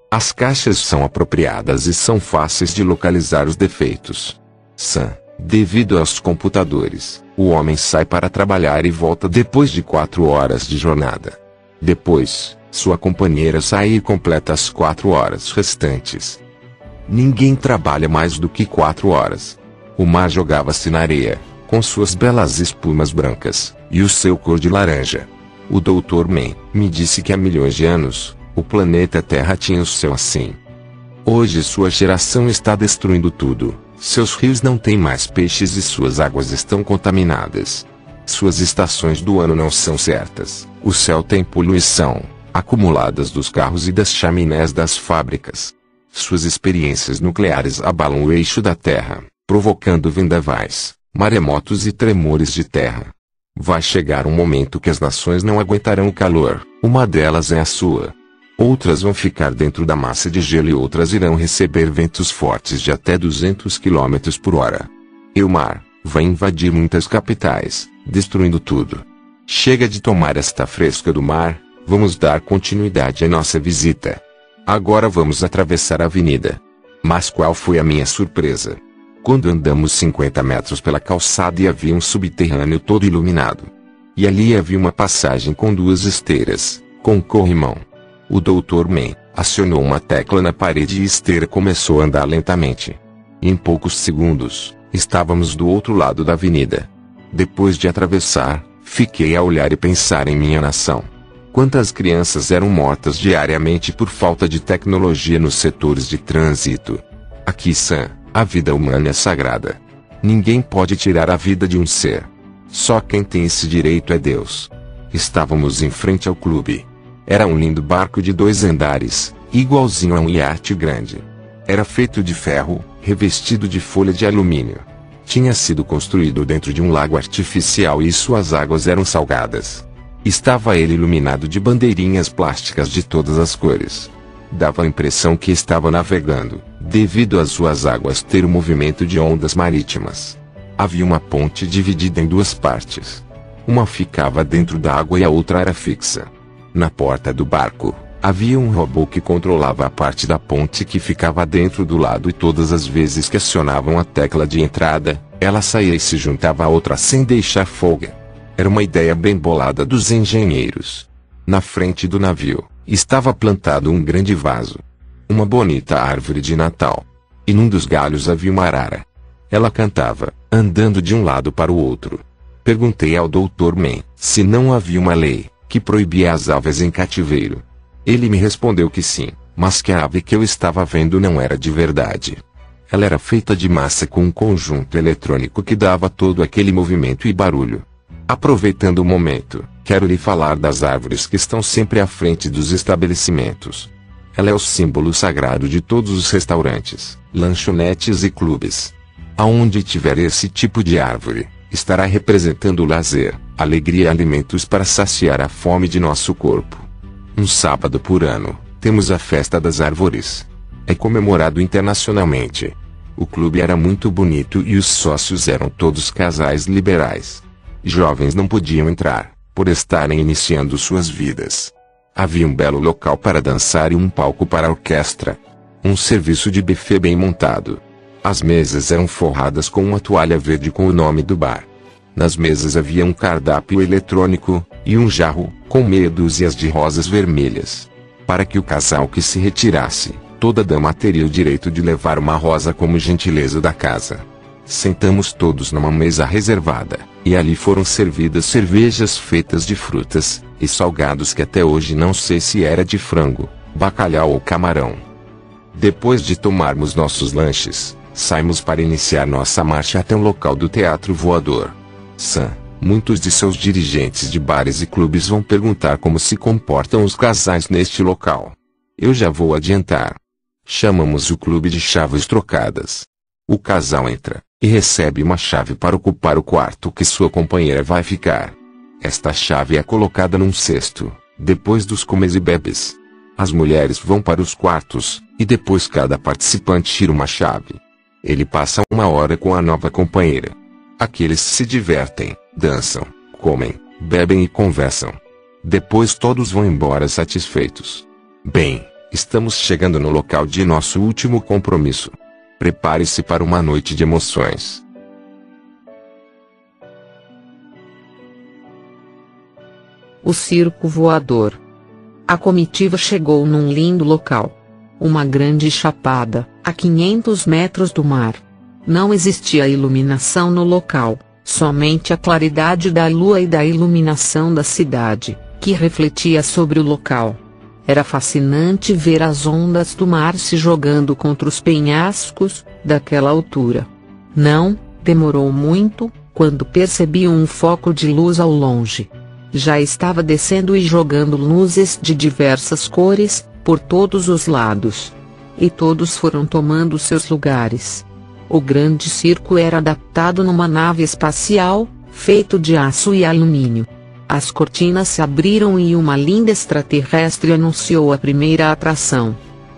A: As caixas são apropriadas e são fáceis de localizar os defeitos. Sam, devido aos computadores, o homem sai para trabalhar e volta depois de quatro horas de jornada. Depois, sua companheira sai e completa as quatro horas restantes. Ninguém trabalha mais do que quatro horas. O mar jogava-se na areia, com suas belas espumas brancas, e o seu cor de laranja. O doutor Mann me disse que há milhões de anos, o planeta Terra tinha o céu assim. Hoje sua geração está destruindo tudo. Seus rios não têm mais peixes e suas águas estão contaminadas. Suas estações do ano não são certas. O céu tem poluição, acumuladas dos carros e das chaminés das fábricas. Suas experiências nucleares abalam o eixo da Terra, provocando vendavais, maremotos e tremores de terra. Vai chegar um momento que as nações não aguentarão o calor. Uma delas é a sua. Outras vão ficar dentro da massa de gelo e outras irão receber ventos fortes de até duzentos quilômetros por hora. E o mar vai invadir muitas capitais, destruindo tudo. Chega de tomar esta fresca do mar, vamos dar continuidade à nossa visita. Agora vamos atravessar a avenida. Mas qual foi a minha surpresa? Quando andamos cinquenta metros pela calçada e havia um subterrâneo todo iluminado. E ali havia uma passagem com duas esteiras, com corrimão. O doutor Mann acionou uma tecla na parede e a esteira começou a andar lentamente. Em poucos segundos, estávamos do outro lado da avenida. Depois de atravessar, fiquei a olhar e pensar em minha nação. Quantas crianças eram mortas diariamente por falta de tecnologia nos setores de trânsito. Aqui, Sam, a vida humana é sagrada. Ninguém pode tirar a vida de um ser. Só quem tem esse direito é Deus. Estávamos em frente ao clube. Era um lindo barco de dois andares, igualzinho a um iate grande. Era feito de ferro, revestido de folha de alumínio. Tinha sido construído dentro de um lago artificial e suas águas eram salgadas. Estava ele iluminado de bandeirinhas plásticas de todas as cores. Dava a impressão que estava navegando, devido às suas águas ter o movimento de ondas marítimas. Havia uma ponte dividida em duas partes. Uma ficava dentro da água e a outra era fixa. Na porta do barco, havia um robô que controlava a parte da ponte que ficava dentro do lado e todas as vezes que acionavam a tecla de entrada, ela saía e se juntava à outra sem deixar folga. Era uma ideia bem bolada dos engenheiros. Na frente do navio, estava plantado um grande vaso. Uma bonita árvore de Natal. E num dos galhos havia uma arara. Ela cantava, andando de um lado para o outro. Perguntei ao doutor Mann se não havia uma lei que proibia as aves em cativeiro. Ele me respondeu que sim, mas que a ave que eu estava vendo não era de verdade. Ela era feita de massa com um conjunto eletrônico que dava todo aquele movimento e barulho. Aproveitando o momento, quero lhe falar das árvores que estão sempre à frente dos estabelecimentos. Ela é o símbolo sagrado de todos os restaurantes, lanchonetes e clubes. Aonde tiver esse tipo de árvore, estará representando o lazer, alegria e alimentos para saciar a fome de nosso corpo. Um sábado por ano, temos a Festa das Árvores. É comemorado internacionalmente. O clube era muito bonito e os sócios eram todos casais liberais. Jovens não podiam entrar, por estarem iniciando suas vidas. Havia um belo local para dançar e um palco para a orquestra. Um serviço de buffet bem montado. As mesas eram forradas com uma toalha verde com o nome do bar. Nas mesas havia um cardápio eletrônico, e um jarro, com meia dúzia de rosas vermelhas. Para que o casal que se retirasse, toda dama teria o direito de levar uma rosa como gentileza da casa. Sentamos todos numa mesa reservada, e ali foram servidas cervejas feitas de frutas, e salgados que até hoje não sei se era de frango, bacalhau ou camarão. Depois de tomarmos nossos lanches, saímos para iniciar nossa marcha até o local do Teatro Voador. Sam, muitos de seus dirigentes de bares e clubes vão perguntar como se comportam os casais neste local. Eu já vou adiantar. Chamamos o clube de chaves trocadas. O casal entra, e recebe uma chave para ocupar o quarto que sua companheira vai ficar. Esta chave é colocada num cesto, depois dos comes e bebes. As mulheres vão para os quartos, e depois cada participante tira uma chave. Ele passa uma hora com a nova companheira. Aqueles se divertem, dançam, comem, bebem e conversam. Depois todos vão embora satisfeitos. Bem, Estamos chegando no local de nosso último compromisso. Prepare-se para uma noite de emoções.
B: O circo voador. A comitiva chegou num lindo local. Uma grande chapada, a quinhentos metros do mar. Não existia iluminação no local, somente a claridade da lua e da iluminação da cidade, que refletia sobre o local. Era fascinante ver as ondas do mar se jogando contra os penhascos, daquela altura. Não demorou muito, quando percebi um foco de luz ao longe. Já estava descendo e jogando luzes de diversas cores, por todos os lados. E todos foram tomando seus lugares. O grande circo era adaptado numa nave espacial, feito de aço e alumínio. As cortinas se abriram e uma linda extraterrestre anunciou a primeira atração.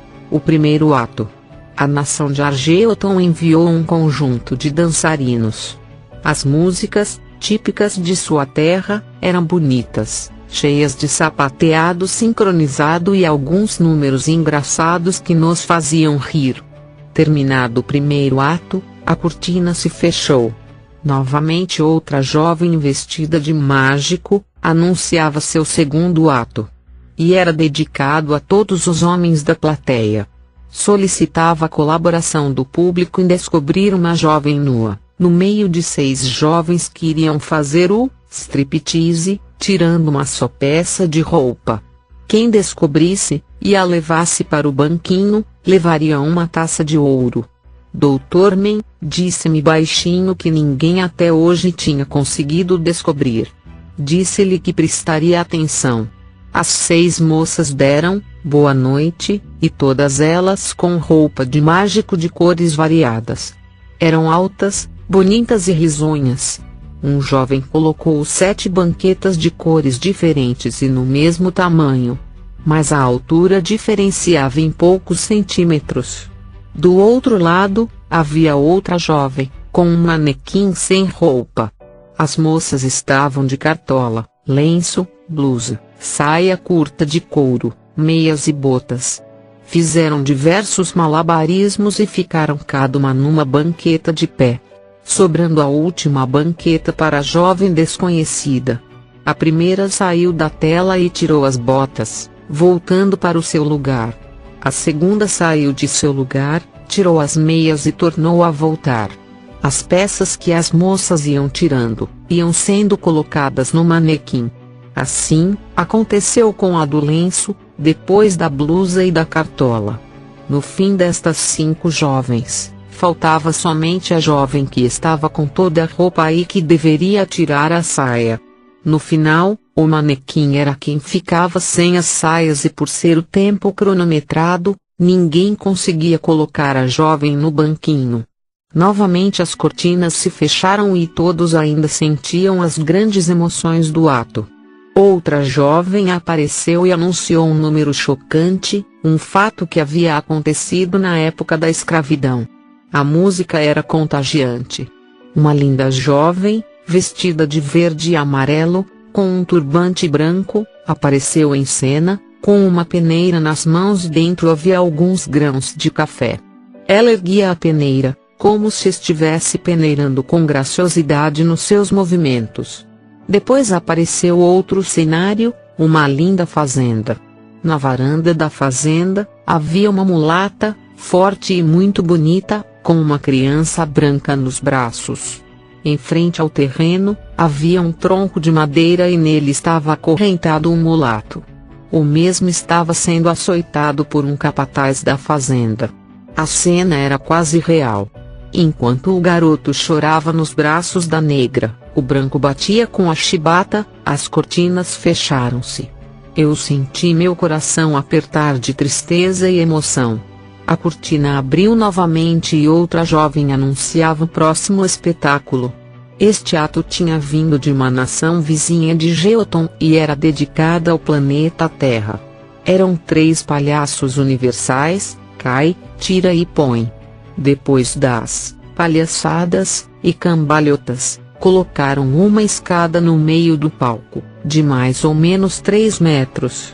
B: O primeiro ato. A nação de Argeoton enviou um conjunto de dançarinos. As músicas, típicas de sua terra, eram bonitas, cheias de sapateado sincronizado e alguns números engraçados que nos faziam rir. Terminado o primeiro ato, a cortina se fechou. Novamente outra jovem vestida de mágico, anunciava seu segundo ato. E era dedicado a todos os homens da plateia. Solicitava a colaboração do público em descobrir uma jovem nua, no meio de seis jovens que iriam fazer o striptease, tirando uma só peça de roupa. Quem descobrisse, e a levasse para o banquinho, levaria uma taça de ouro. doutor Men, disse-me baixinho que ninguém até hoje tinha conseguido descobrir. Disse-lhe que prestaria atenção. As seis moças deram boa noite, e todas elas com roupa de mágico de cores variadas. Eram altas, bonitas e risonhas. Um jovem colocou sete banquetas de cores diferentes e no mesmo tamanho. Mas a altura diferenciava em poucos centímetros. Do outro lado, havia outra jovem, com um manequim sem roupa. As moças estavam de cartola, lenço, blusa, saia curta de couro, meias e botas. Fizeram diversos malabarismos e ficaram cada uma numa banqueta de pé, sobrando a última banqueta para a jovem desconhecida. A primeira saiu da tela e tirou as botas, voltando para o seu lugar. A segunda saiu de seu lugar, tirou as meias e tornou a voltar. As peças que as moças iam tirando, iam sendo colocadas no manequim. Assim, aconteceu com a do lenço, depois da blusa e da cartola. No fim destas cinco jovens, faltava somente a jovem que estava com toda a roupa e que deveria tirar a saia. No final, o manequim era quem ficava sem as saias e por ser o tempo cronometrado, ninguém conseguia colocar a jovem no banquinho. Novamente as cortinas se fecharam e todos ainda sentiam as grandes emoções do ato. Outra jovem apareceu e anunciou um número chocante, um fato que havia acontecido na época da escravidão. A música era contagiante. Uma linda jovem, vestida de verde e amarelo, com um turbante branco, apareceu em cena, com uma peneira nas mãos e dentro havia alguns grãos de café. Ela erguia a peneira, como se estivesse peneirando com graciosidade nos seus movimentos. Depois apareceu outro cenário, uma linda fazenda. Na varanda da fazenda, havia uma mulata, forte e muito bonita, com uma criança branca nos braços. Em frente ao terreno, havia um tronco de madeira e nele estava acorrentado um mulato. O mesmo estava sendo açoitado por um capataz da fazenda. A cena era quase real. Enquanto o garoto chorava nos braços da negra, o branco batia com a chibata, as cortinas fecharam-se. Eu senti meu coração apertar de tristeza e emoção. A cortina abriu novamente e outra jovem anunciava o próximo espetáculo. Este ato tinha vindo de uma nação vizinha de Geoton e era dedicada ao planeta Terra. Eram três palhaços universais, cai, tira e põe. Depois das palhaçadas e cambalhotas, colocaram uma escada no meio do palco, de mais ou menos três metros.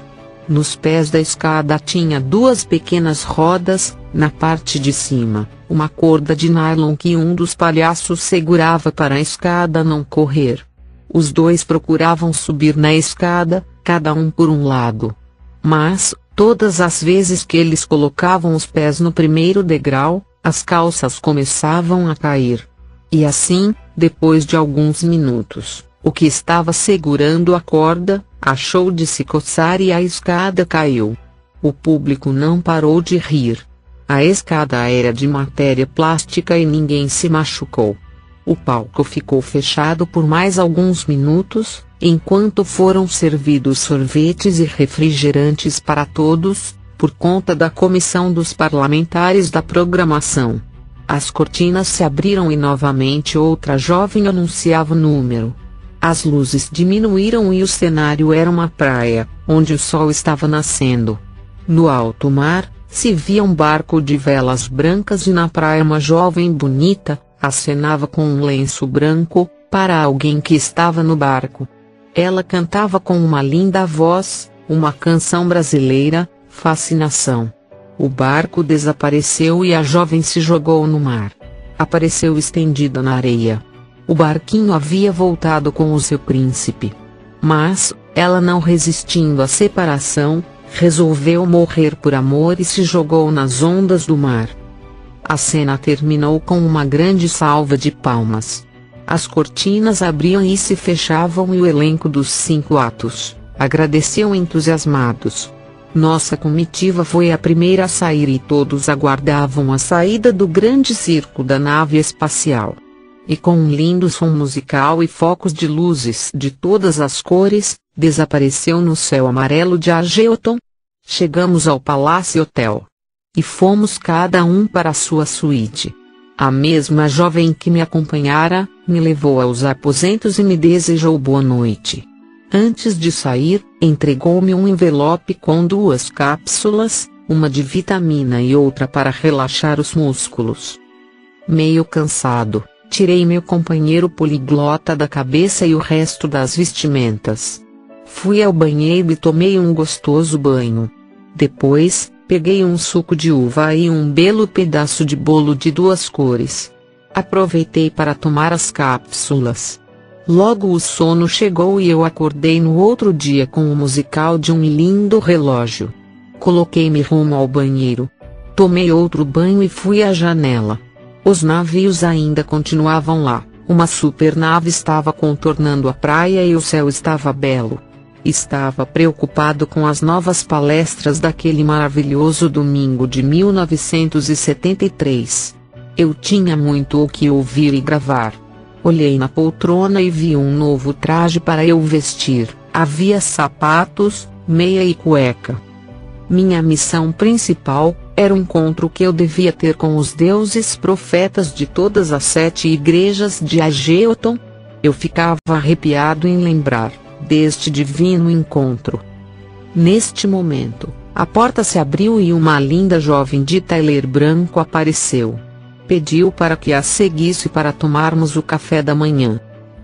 B: Nos pés da escada tinha duas pequenas rodas, na parte de cima, uma corda de nylon que um dos palhaços segurava para a escada não correr. Os dois procuravam subir na escada, cada um por um lado. Mas, todas as vezes que eles colocavam os pés no primeiro degrau, as calças começavam a cair. E assim, depois de alguns minutos, o que estava segurando a corda, achou de se coçar e a escada caiu. O público não parou de rir. A escada era de matéria plástica e ninguém se machucou. O palco ficou fechado por mais alguns minutos, enquanto foram servidos sorvetes e refrigerantes para todos, por conta da comissão dos parlamentares da programação. As cortinas se abriram e novamente outra jovem anunciava o número. As luzes diminuíram e o cenário era uma praia, onde o sol estava nascendo. No alto mar, se via um barco de velas brancas e na praia uma jovem bonita, acenava com um lenço branco, para alguém que estava no barco. Ela cantava com uma linda voz, uma canção brasileira, Fascinação. O barco desapareceu e a jovem se jogou no mar. Apareceu estendida na areia. O barquinho havia voltado com o seu príncipe. Mas, ela não resistindo à separação, resolveu morrer por amor e se jogou nas ondas do mar. A cena terminou com uma grande salva de palmas. As cortinas abriam e se fechavam e o elenco dos cinco atos agradeceu entusiasmados. Nossa comitiva foi a primeira a sair e todos aguardavam a saída do grande circo da nave espacial. E com um lindo som musical e focos de luzes de todas as cores, desapareceu no céu amarelo de Argeoton. Chegamos ao Palace Hotel. E fomos cada um para a sua suíte. A mesma jovem que me acompanhara, me levou aos aposentos e me desejou boa noite. Antes de sair, entregou-me um envelope com duas cápsulas, uma de vitamina e outra para relaxar os músculos. Meio cansado, tirei meu companheiro poliglota da cabeça e o resto das vestimentas. Fui ao banheiro e tomei um gostoso banho. Depois, peguei um suco de uva e um belo pedaço de bolo de duas cores. Aproveitei para tomar as cápsulas. Logo o sono chegou e eu acordei no outro dia com o musical de um lindo relógio. Coloquei-me rumo ao banheiro. Tomei outro banho e fui à janela. Os navios ainda continuavam lá. Uma supernave estava contornando a praia e o céu estava belo. Estava preocupado com as novas palestras daquele maravilhoso domingo de mil novecentos e setenta e três. Eu tinha muito o que ouvir e gravar. Olhei na poltrona e vi um novo traje para eu vestir. Havia sapatos, meia e cueca. Minha missão principal era o encontro que eu devia ter com os deuses profetas de todas as sete igrejas de Argeoton. Eu ficava arrepiado em lembrar deste divino encontro. Neste momento, a porta se abriu e uma linda jovem de tailor branco apareceu. Pediu para que a seguisse para tomarmos o café da manhã.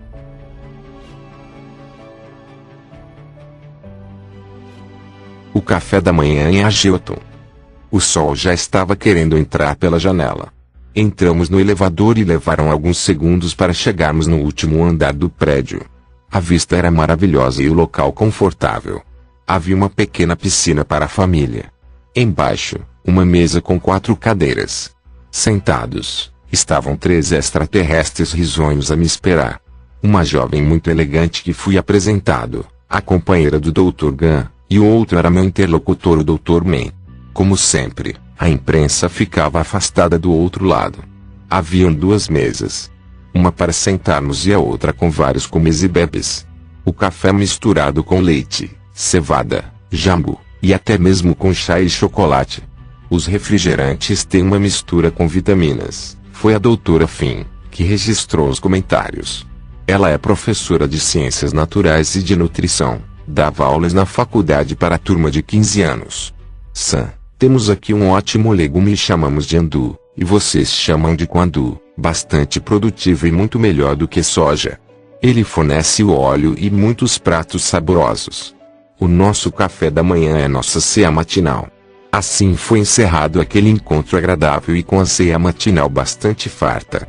A: O café da manhã em Argeoton. O sol já estava querendo entrar pela janela. Entramos no elevador e levaram alguns segundos para chegarmos no último andar do prédio. A vista era maravilhosa e o local confortável. Havia uma pequena piscina para a família. Embaixo, uma mesa com quatro cadeiras. Sentados, estavam três extraterrestres risonhos a me esperar. Uma jovem muito elegante que fui apresentado, a companheira do doutor Gunn, e o outro era meu interlocutor, o doutor Man. Como sempre, a imprensa ficava afastada do outro lado. Haviam duas mesas. Uma para sentarmos e a outra com vários comes e bebes. O café misturado com leite, cevada, jambu, e até mesmo com chá e chocolate. Os refrigerantes têm uma mistura com vitaminas. Foi a doutora Finn que registrou os comentários. Ela é professora de Ciências Naturais e de Nutrição. Dava aulas na faculdade para a turma de quinze anos. Sam, temos aqui um ótimo legume e chamamos de andu, e vocês chamam de quandu, bastante produtivo e muito melhor do que soja. Ele fornece o óleo e muitos pratos saborosos. O nosso café da manhã é nossa ceia matinal. Assim foi encerrado aquele encontro agradável e com a ceia matinal bastante farta.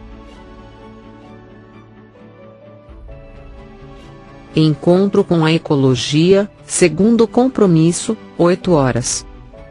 B: Encontro com a ecologia, segundo compromisso, oito horas.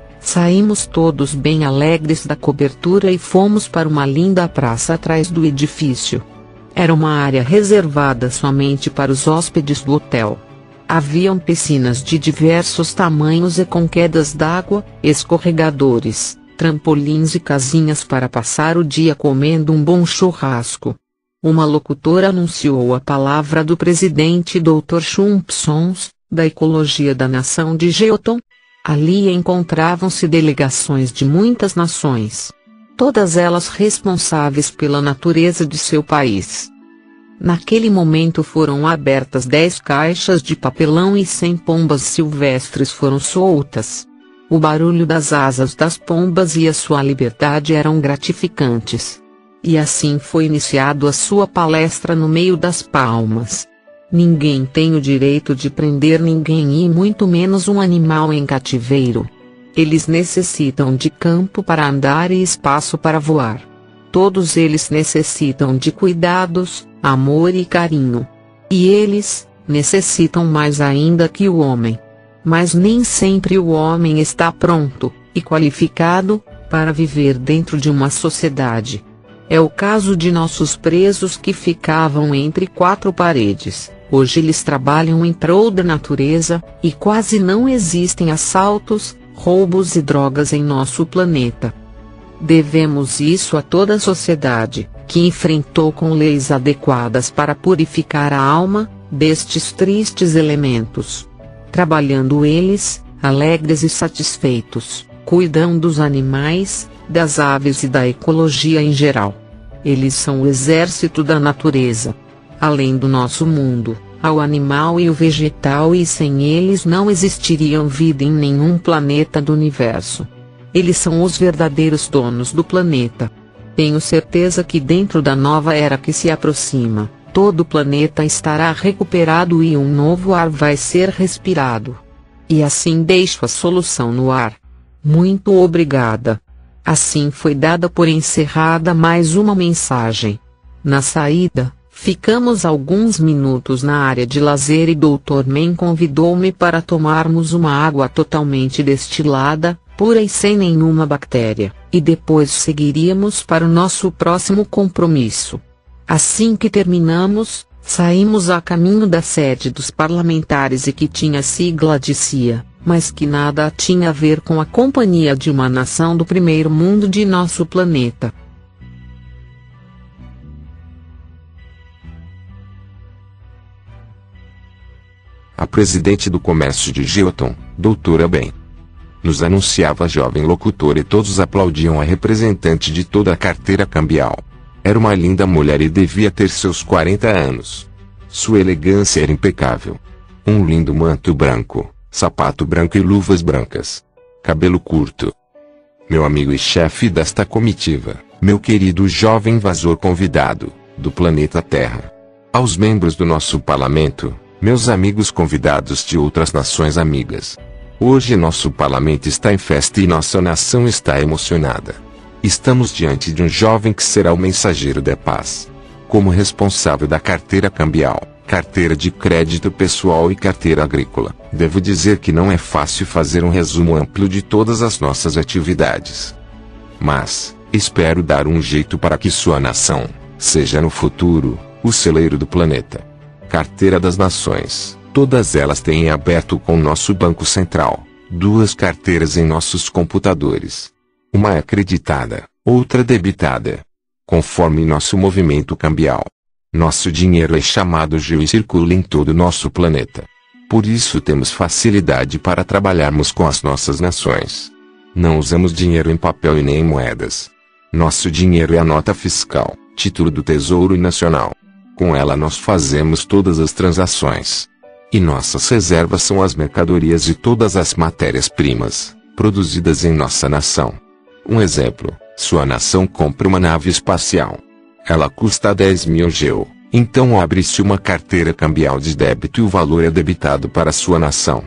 B: Saímos todos bem alegres da cobertura e fomos para uma linda praça atrás do edifício. Era uma área reservada somente para os hóspedes do hotel. Haviam piscinas de diversos tamanhos e com quedas d'água, escorregadores, trampolins e casinhas para passar o dia comendo um bom churrasco. Uma locutora anunciou a palavra do presidente doutor Chumpsons, da Ecologia da Nação de Geoton. Ali encontravam-se delegações de muitas nações, todas elas responsáveis pela natureza de seu país. Naquele momento foram abertas dez caixas de papelão e cem pombas silvestres foram soltas. O barulho das asas das pombas e a sua liberdade eram gratificantes. E assim foi iniciado a sua palestra no meio das palmas. Ninguém tem o direito de prender ninguém e muito menos um animal em cativeiro. Eles necessitam de campo para andar e espaço para voar. Todos eles necessitam de cuidados, amor e carinho. E eles necessitam mais ainda que o homem. Mas nem sempre o homem está pronto e qualificado para viver dentro de uma sociedade. É o caso de nossos presos que ficavam entre quatro paredes. Hoje eles trabalham em prol da natureza, e quase não existem assaltos, roubos e drogas em nosso planeta. Devemos isso a toda a sociedade, que enfrentou com leis adequadas para purificar a alma destes tristes elementos. Trabalhando eles, alegres e satisfeitos, cuidam dos animais, das aves e da ecologia em geral. Eles são o exército da natureza. Além do nosso mundo, há o animal e o vegetal, e sem eles não existiriam vida em nenhum planeta do universo. Eles são os verdadeiros donos do planeta. Tenho certeza que dentro da nova era que se aproxima, todo o planeta estará recuperado e um novo ar vai ser respirado. E assim deixo a solução no ar. Muito obrigada. Assim foi dada por encerrada mais uma mensagem. Na saída, ficamos alguns minutos na área de lazer e doutor Men convidou-me para tomarmos uma água totalmente destilada, pura e sem nenhuma bactéria, e depois seguiríamos para o nosso próximo compromisso. Assim que terminamos, saímos a caminho da sede dos parlamentares e que tinha sigla de C I A, mas que nada tinha a ver com a companhia de uma nação do primeiro mundo de nosso planeta.
A: A presidente do comércio de Geoton, doutora Ben, nos anunciava a jovem locutora e todos aplaudiam a representante de toda a carteira cambial. Era uma linda mulher e devia ter seus quarenta anos. Sua elegância era impecável. Um lindo manto branco, sapato branco e luvas brancas. Cabelo curto. Meu amigo e chefe desta comitiva, meu querido jovem invasor convidado, do planeta Terra. Aos membros do nosso parlamento, meus amigos convidados de outras nações amigas. Hoje nosso parlamento está em festa e nossa nação está emocionada. Estamos diante de um jovem que será o mensageiro da paz. Como responsável da carteira cambial, carteira de crédito pessoal e carteira agrícola, devo dizer que não é fácil fazer um resumo amplo de todas as nossas atividades. Mas, espero dar um jeito para que sua nação, seja no futuro, o celeiro do planeta. Carteira das Nações, todas elas têm aberto com nosso Banco Central, duas carteiras em nossos computadores. Uma é acreditada, outra debitada. Conforme nosso movimento cambial. Nosso dinheiro é chamado Geo e circula em todo o nosso planeta. Por isso temos facilidade para trabalharmos com as nossas nações. Não usamos dinheiro em papel e nem em moedas. Nosso dinheiro é a nota fiscal, título do Tesouro Nacional. Com ela nós fazemos todas as transações. E nossas reservas são as mercadorias e todas as matérias-primas, produzidas em nossa nação. Um exemplo, sua nação compra uma nave espacial. Ela custa dez mil geo, então abre-se uma carteira cambial de débito e o valor é debitado para sua nação.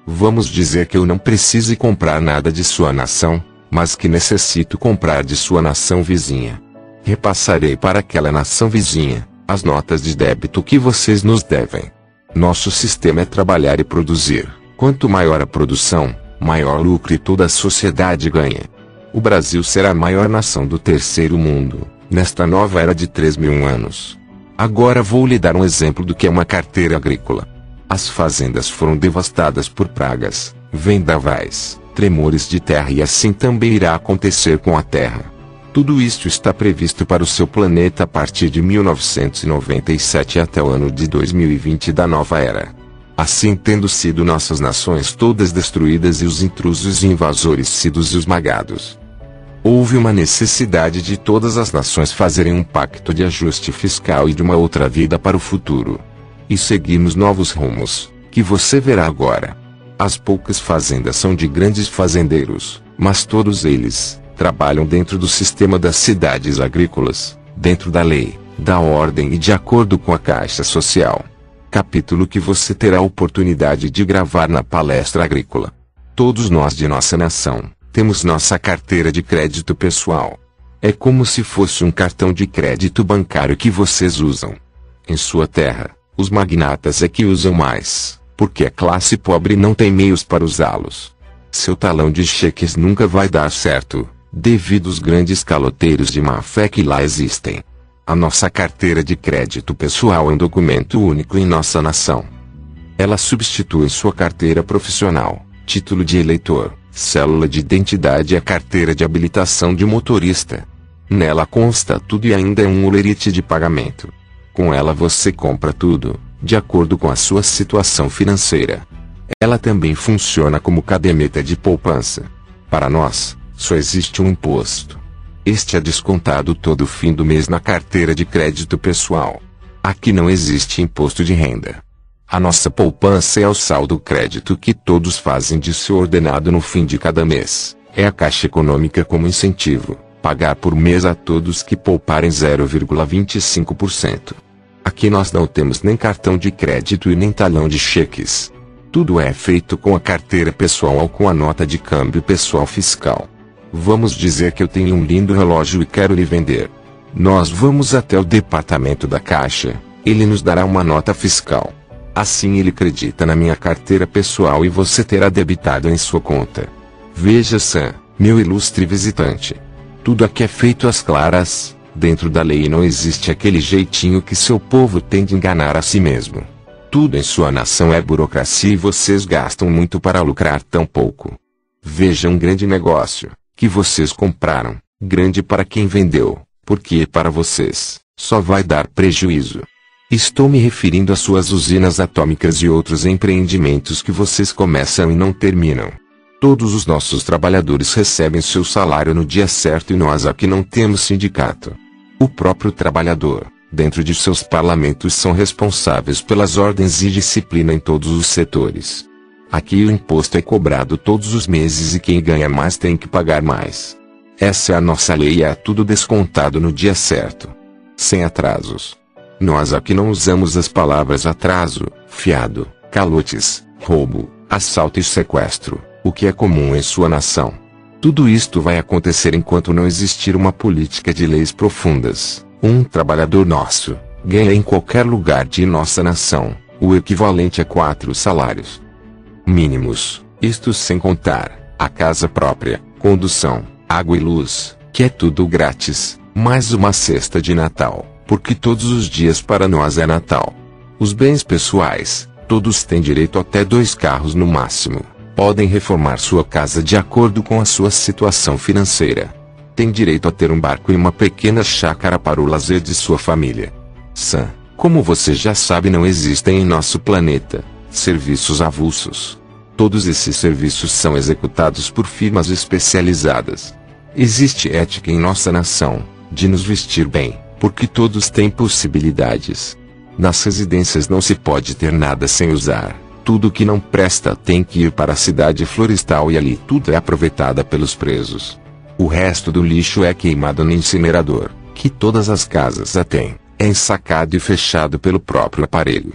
A: Vamos dizer que eu não precise comprar nada de sua nação, mas que necessito comprar de sua nação vizinha. Repassarei para aquela nação vizinha as notas de débito que vocês nos devem. Nosso sistema é trabalhar e produzir. Quanto maior a produção, maior lucro e toda a sociedade ganha. O Brasil será a maior nação do terceiro mundo, nesta nova era de três mil anos. Agora vou lhe dar um exemplo do que é uma carteira agrícola. As fazendas foram devastadas por pragas, vendavais, tremores de terra e assim também irá acontecer com a Terra. Tudo isto está previsto para o seu planeta a partir de mil novecentos e noventa e sete até o ano de dois mil e vinte da nova era. Assim tendo sido nossas nações todas destruídas e os intrusos e invasores sido esmagados, houve uma necessidade de todas as nações fazerem um pacto de ajuste fiscal e de uma outra vida para o futuro. E seguimos novos rumos, que você verá agora. As poucas fazendas são de grandes fazendeiros, mas todos eles trabalham dentro do sistema das cidades agrícolas, dentro da lei, da ordem e de acordo com a Caixa Social. Capítulo que você terá a oportunidade de gravar na palestra agrícola. Todos nós de nossa nação temos nossa carteira de crédito pessoal. É como se fosse um cartão de crédito bancário que vocês usam. Em sua terra, os magnatas é que usam mais, porque a classe pobre não tem meios para usá-los. Seu talão de cheques nunca vai dar certo, devido aos grandes caloteiros de má fé que lá existem. A nossa carteira de crédito pessoal é um documento único em nossa nação. Ela substitui sua carteira profissional, título de eleitor, célula de identidade e a carteira de habilitação de motorista. Nela consta tudo e ainda é um olerite de pagamento. Com ela você compra tudo, de acordo com a sua situação financeira. Ela também funciona como caderneta de poupança. Para nós, só existe um imposto. Este é descontado todo fim do mês na carteira de crédito pessoal. Aqui não existe imposto de renda. A nossa poupança é o saldo crédito que todos fazem de seu ordenado no fim de cada mês. É a Caixa Econômica como incentivo, pagar por mês a todos que pouparem zero vírgula vinte e cinco por cento. Aqui nós não temos nem cartão de crédito e nem talão de cheques. Tudo é feito com a carteira pessoal ou com a nota de câmbio pessoal fiscal. Vamos dizer que eu tenho um lindo relógio e quero lhe vender. Nós vamos até o departamento da Caixa, ele nos dará uma nota fiscal. Assim ele acredita na minha carteira pessoal e você terá debitado em sua conta. Veja, Sam, meu ilustre visitante. Tudo aqui é feito às claras, dentro da lei, e não existe aquele jeitinho que seu povo tem de enganar a si mesmo. Tudo em sua nação é burocracia e vocês gastam muito para lucrar tão pouco. Veja um grande negócio que vocês compraram, grande para quem vendeu, porque para vocês só vai dar prejuízo. Estou me referindo às suas usinas atômicas e outros empreendimentos que vocês começam e não terminam. Todos os nossos trabalhadores recebem seu salário no dia certo e nós aqui não temos sindicato. O próprio trabalhador, dentro de seus parlamentos, são responsáveis pelas ordens e disciplina em todos os setores. Aqui o imposto é cobrado todos os meses e quem ganha mais tem que pagar mais. Essa é a nossa lei e é tudo descontado no dia certo, sem atrasos. Nós aqui não usamos as palavras atraso, fiado, calotes, roubo, assalto e sequestro, o que é comum em sua nação. Tudo isto vai acontecer enquanto não existir uma política de leis profundas. Um trabalhador nosso ganha em qualquer lugar de nossa nação o equivalente a quatro salários mínimos, isto sem contar a casa própria, condução, água e luz, que é tudo grátis, mais uma cesta de Natal, porque todos os dias para nós é Natal. Os bens pessoais, todos têm direito a até dois carros no máximo, podem reformar sua casa de acordo com a sua situação financeira. Tem direito a ter um barco e uma pequena chácara para o lazer de sua família. Sam, como você já sabe, não existem em nosso planeta serviços avulsos. Todos esses serviços são executados por firmas especializadas. Existe ética em nossa nação, de nos vestir bem, porque todos têm possibilidades. Nas residências não se pode ter nada sem usar. Tudo que não presta tem que ir para a cidade florestal e ali tudo é aproveitado pelos presos. O resto do lixo é queimado no incinerador, que todas as casas a têm, é ensacado e fechado pelo próprio aparelho.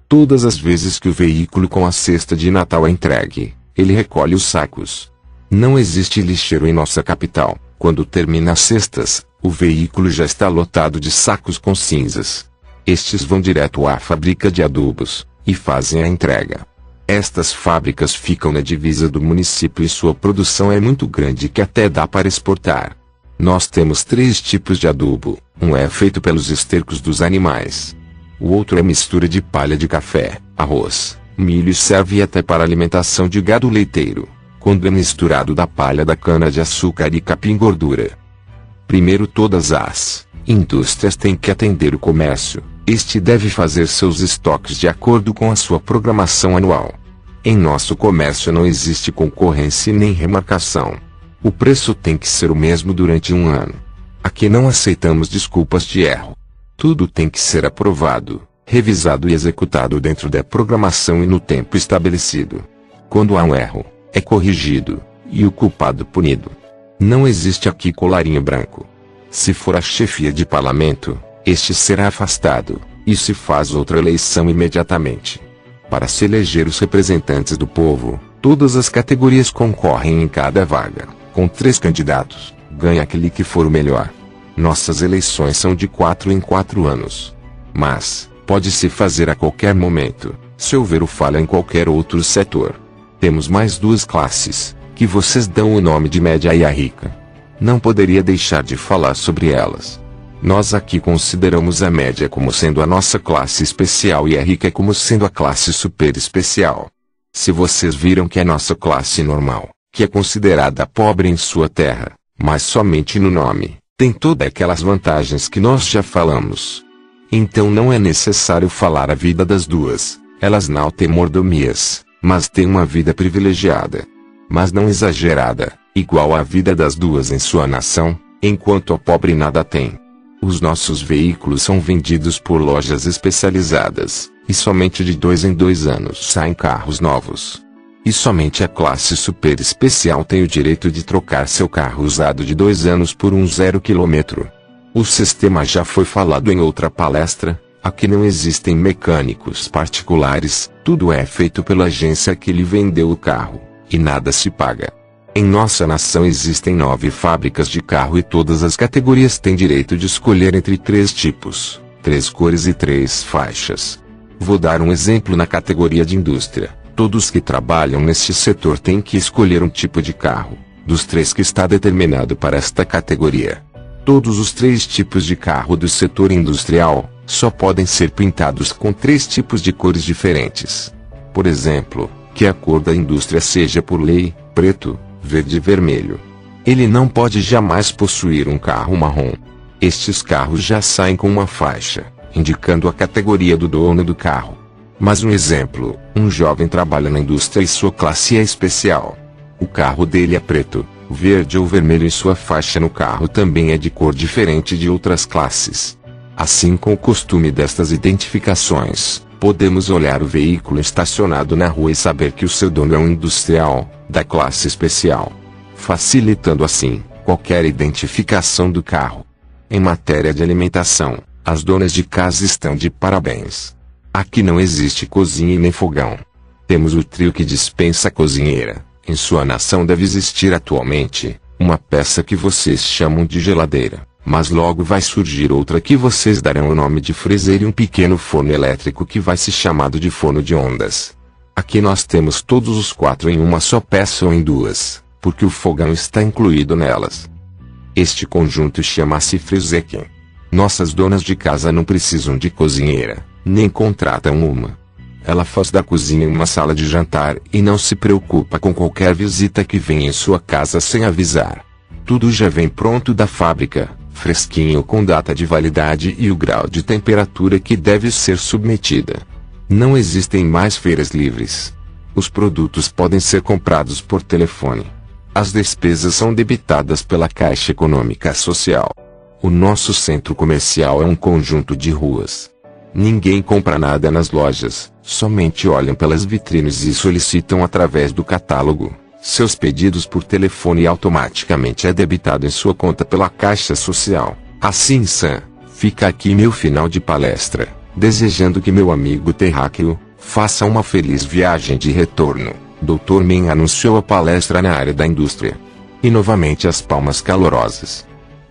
A: Todas as vezes que o veículo com a cesta de Natal é entregue, ele recolhe os sacos. Não existe lixeiro em nossa capital. Quando termina as cestas, o veículo já está lotado de sacos com cinzas. Estes vão direto à fábrica de adubos e fazem a entrega. Estas fábricas ficam na divisa do município e sua produção é muito grande que até dá para exportar. Nós temos três tipos de adubo. Um é feito pelos estercos dos animais. O outro é mistura de palha de café, arroz, milho e serve até para alimentação de gado leiteiro, quando é misturado da palha da cana-de-açúcar e capim-gordura. Primeiro, todas as indústrias têm que atender o comércio. Este deve fazer seus estoques de acordo com a sua programação anual. Em nosso comércio não existe concorrência nem remarcação. O preço tem que ser o mesmo durante um ano. Aqui não aceitamos desculpas de erro. Tudo tem que ser aprovado, revisado e executado dentro da programação e no tempo estabelecido. Quando há um erro, é corrigido, e o culpado punido. Não existe aqui colarinho branco. Se for a chefia de parlamento, este será afastado, e se faz outra eleição imediatamente. Para se eleger os representantes do povo, todas as categorias concorrem em cada vaga, com três candidatos, ganha aquele que for o melhor. Nossas eleições são de quatro em quatro anos. Mas, pode-se fazer a qualquer momento, se houver o falha em qualquer outro setor. Temos mais duas classes, que vocês dão o nome de média e a rica. Não poderia deixar de falar sobre elas. Nós aqui consideramos a média como sendo a nossa classe especial e a rica como sendo a classe super especial. Se vocês viram que a nossa classe normal, que é considerada pobre em sua terra, mas somente no nome, tem todas aquelas vantagens que nós já falamos. Então não é necessário falar a vida das duas. Elas não têm mordomias, mas têm uma vida privilegiada, mas não exagerada, igual à vida das duas em sua nação, enquanto a pobre nada tem. Os nossos veículos são vendidos por lojas especializadas, e somente de dois em dois anos saem carros novos. E somente a classe super especial tem o direito de trocar seu carro usado de dois anos por um zero quilômetro. O sistema já foi falado em outra palestra. Aqui não existem mecânicos particulares, tudo é feito pela agência que lhe vendeu o carro, e nada se paga. Em nossa nação existem nove fábricas de carro e todas as categorias têm direito de escolher entre três tipos, três cores e três faixas. Vou dar um exemplo na categoria de indústria. Todos que trabalham neste setor têm que escolher um tipo de carro, dos três que está determinado para esta categoria. Todos os três tipos de carro do setor industrial só podem ser pintados com três tipos de cores diferentes. Por exemplo, que a cor da indústria seja por lei, preto, verde e vermelho. Ele não pode jamais possuir um carro marrom. Estes carros já saem com uma faixa, indicando a categoria do dono do carro. Mas um exemplo, um jovem trabalha na indústria e sua classe é especial. O carro dele é preto, verde ou vermelho e sua faixa no carro também é de cor diferente de outras classes. Assim, com o costume destas identificações, podemos olhar o veículo estacionado na rua e saber que o seu dono é um industrial, da classe especial, facilitando assim, qualquer identificação do carro. Em matéria de alimentação, as donas de casa estão de parabéns. Aqui não existe cozinha e nem fogão. Temos o trio que dispensa a cozinheira. Em sua nação deve existir atualmente uma peça que vocês chamam de geladeira, mas logo vai surgir outra que vocês darão o nome de freezer e um pequeno forno elétrico que vai ser chamado de forno de ondas. Aqui nós temos todos os quatro em uma só peça ou em duas, porque o fogão está incluído nelas. Este conjunto chama-se freezer. Nossas donas de casa não precisam de cozinheira, nem contratam uma. Ela faz da cozinha uma sala de jantar e não se preocupa com qualquer visita que venha em sua casa sem avisar. Tudo já vem pronto da fábrica, fresquinho com data de validade e o grau de temperatura que deve ser submetida. Não existem mais feiras livres. Os produtos podem ser comprados por telefone. As despesas são debitadas pela Caixa Econômica Social. O nosso centro comercial é um conjunto de ruas. Ninguém compra nada nas lojas, somente olham pelas vitrines e solicitam através do catálogo seus pedidos por telefone e automaticamente é debitado em sua conta pela Caixa Social. Assim, Sam, fica aqui meu final de palestra. Desejando que meu amigo terráqueo faça uma feliz viagem de retorno, doutor Men anunciou a palestra na área da indústria. E novamente as palmas calorosas.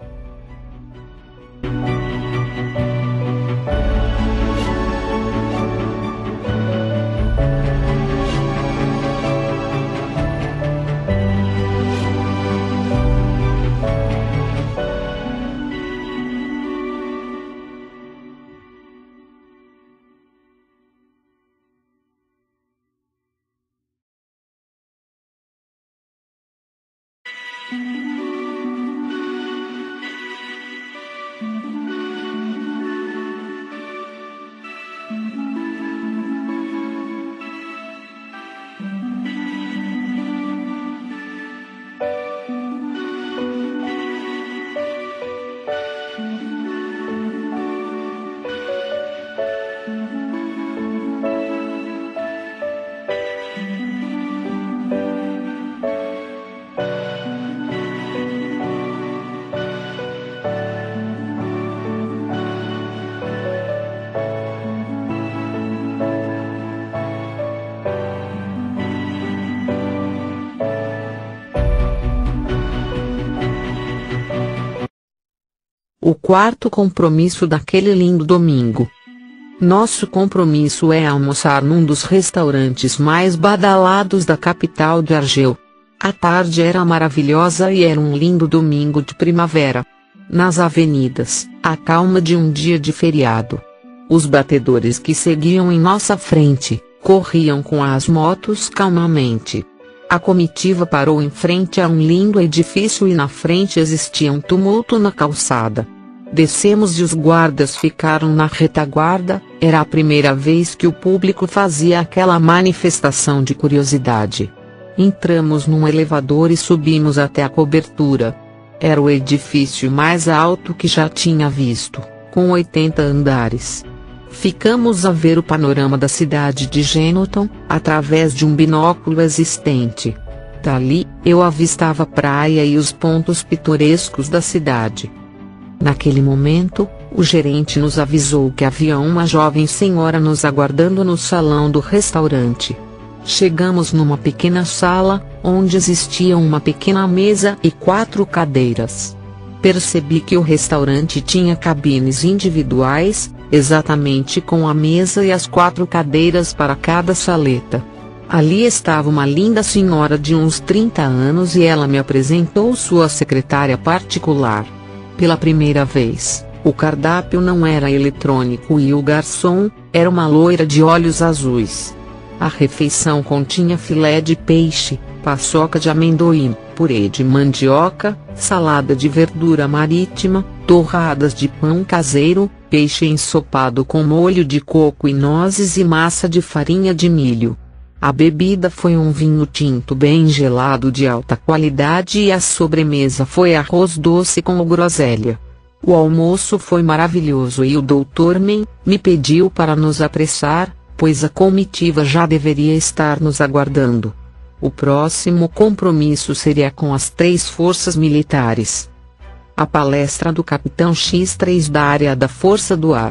B: O quarto compromisso daquele lindo domingo. Nosso compromisso é almoçar num dos restaurantes mais badalados da capital de Argel. A tarde era maravilhosa e era um lindo domingo de primavera. Nas avenidas, a calma de um dia de feriado. Os batedores que seguiam em nossa frente, corriam com as motos calmamente. A comitiva parou em frente a um lindo edifício e na frente existia um tumulto na calçada. Descemos e os guardas ficaram na retaguarda. Era a primeira vez que o público fazia aquela manifestação de curiosidade. Entramos num elevador e subimos até a cobertura. Era o edifício mais alto que já tinha visto, com oitenta andares. Ficamos a ver o panorama da cidade de Genoton, através de um binóculo existente. Dali, eu avistava a praia e os pontos pitorescos da cidade. Naquele momento, o gerente nos avisou que havia uma jovem senhora nos aguardando no salão do restaurante. Chegamos numa pequena sala, onde existia uma pequena mesa e quatro cadeiras. Percebi que o restaurante tinha cabines individuais, exatamente com a mesa e as quatro cadeiras para cada saleta. Ali estava uma linda senhora de uns trinta anos e ela me apresentou sua secretária particular. Pela primeira vez, o cardápio não era eletrônico e o garçom era uma loira de olhos azuis. A refeição continha filé de peixe, paçoca de amendoim, purê de mandioca, salada de verdura marítima, torradas de pão caseiro, peixe ensopado com molho de coco e nozes e massa de farinha de milho. A bebida foi um vinho tinto bem gelado de alta qualidade e a sobremesa foi arroz doce com groselha. O almoço foi maravilhoso e o doutor Men me pediu para nos apressar, pois a comitiva já deveria estar nos aguardando. O próximo compromisso seria com as três forças militares. A palestra do capitão X três da área da Força do Ar.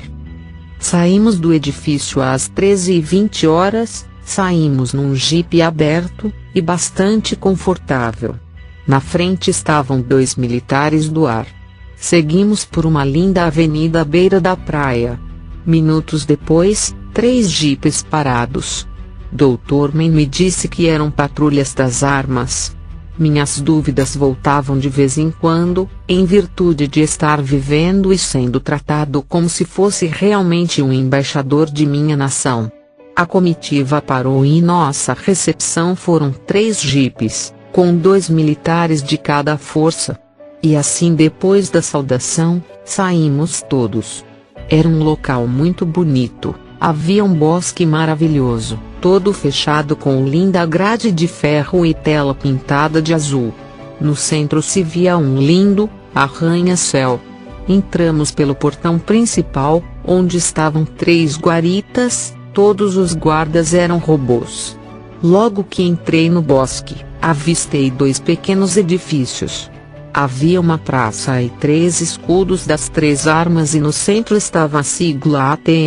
B: Saímos do edifício às treze e vinte horas. Saímos num jipe aberto, e bastante confortável. Na frente estavam dois militares do ar. Seguimos por uma linda avenida à beira da praia. Minutos depois, três jipes parados. doutor Men me disse que eram patrulhas das armas. Minhas dúvidas voltavam de vez em quando, em virtude de estar vivendo e sendo tratado como se fosse realmente um embaixador de minha nação. A comitiva parou e em nossa recepção foram três jipes, com dois militares de cada força. E assim depois da saudação, saímos todos. Era um local muito bonito, havia um bosque maravilhoso, todo fechado com linda grade de ferro e tela pintada de azul. No centro se via um lindo arranha-céu. Entramos pelo portão principal, onde estavam três guaritas. Todos os guardas eram robôs. Logo que entrei no bosque, avistei dois pequenos edifícios. Havia uma praça e três escudos das três armas e no centro estava a sigla A T M,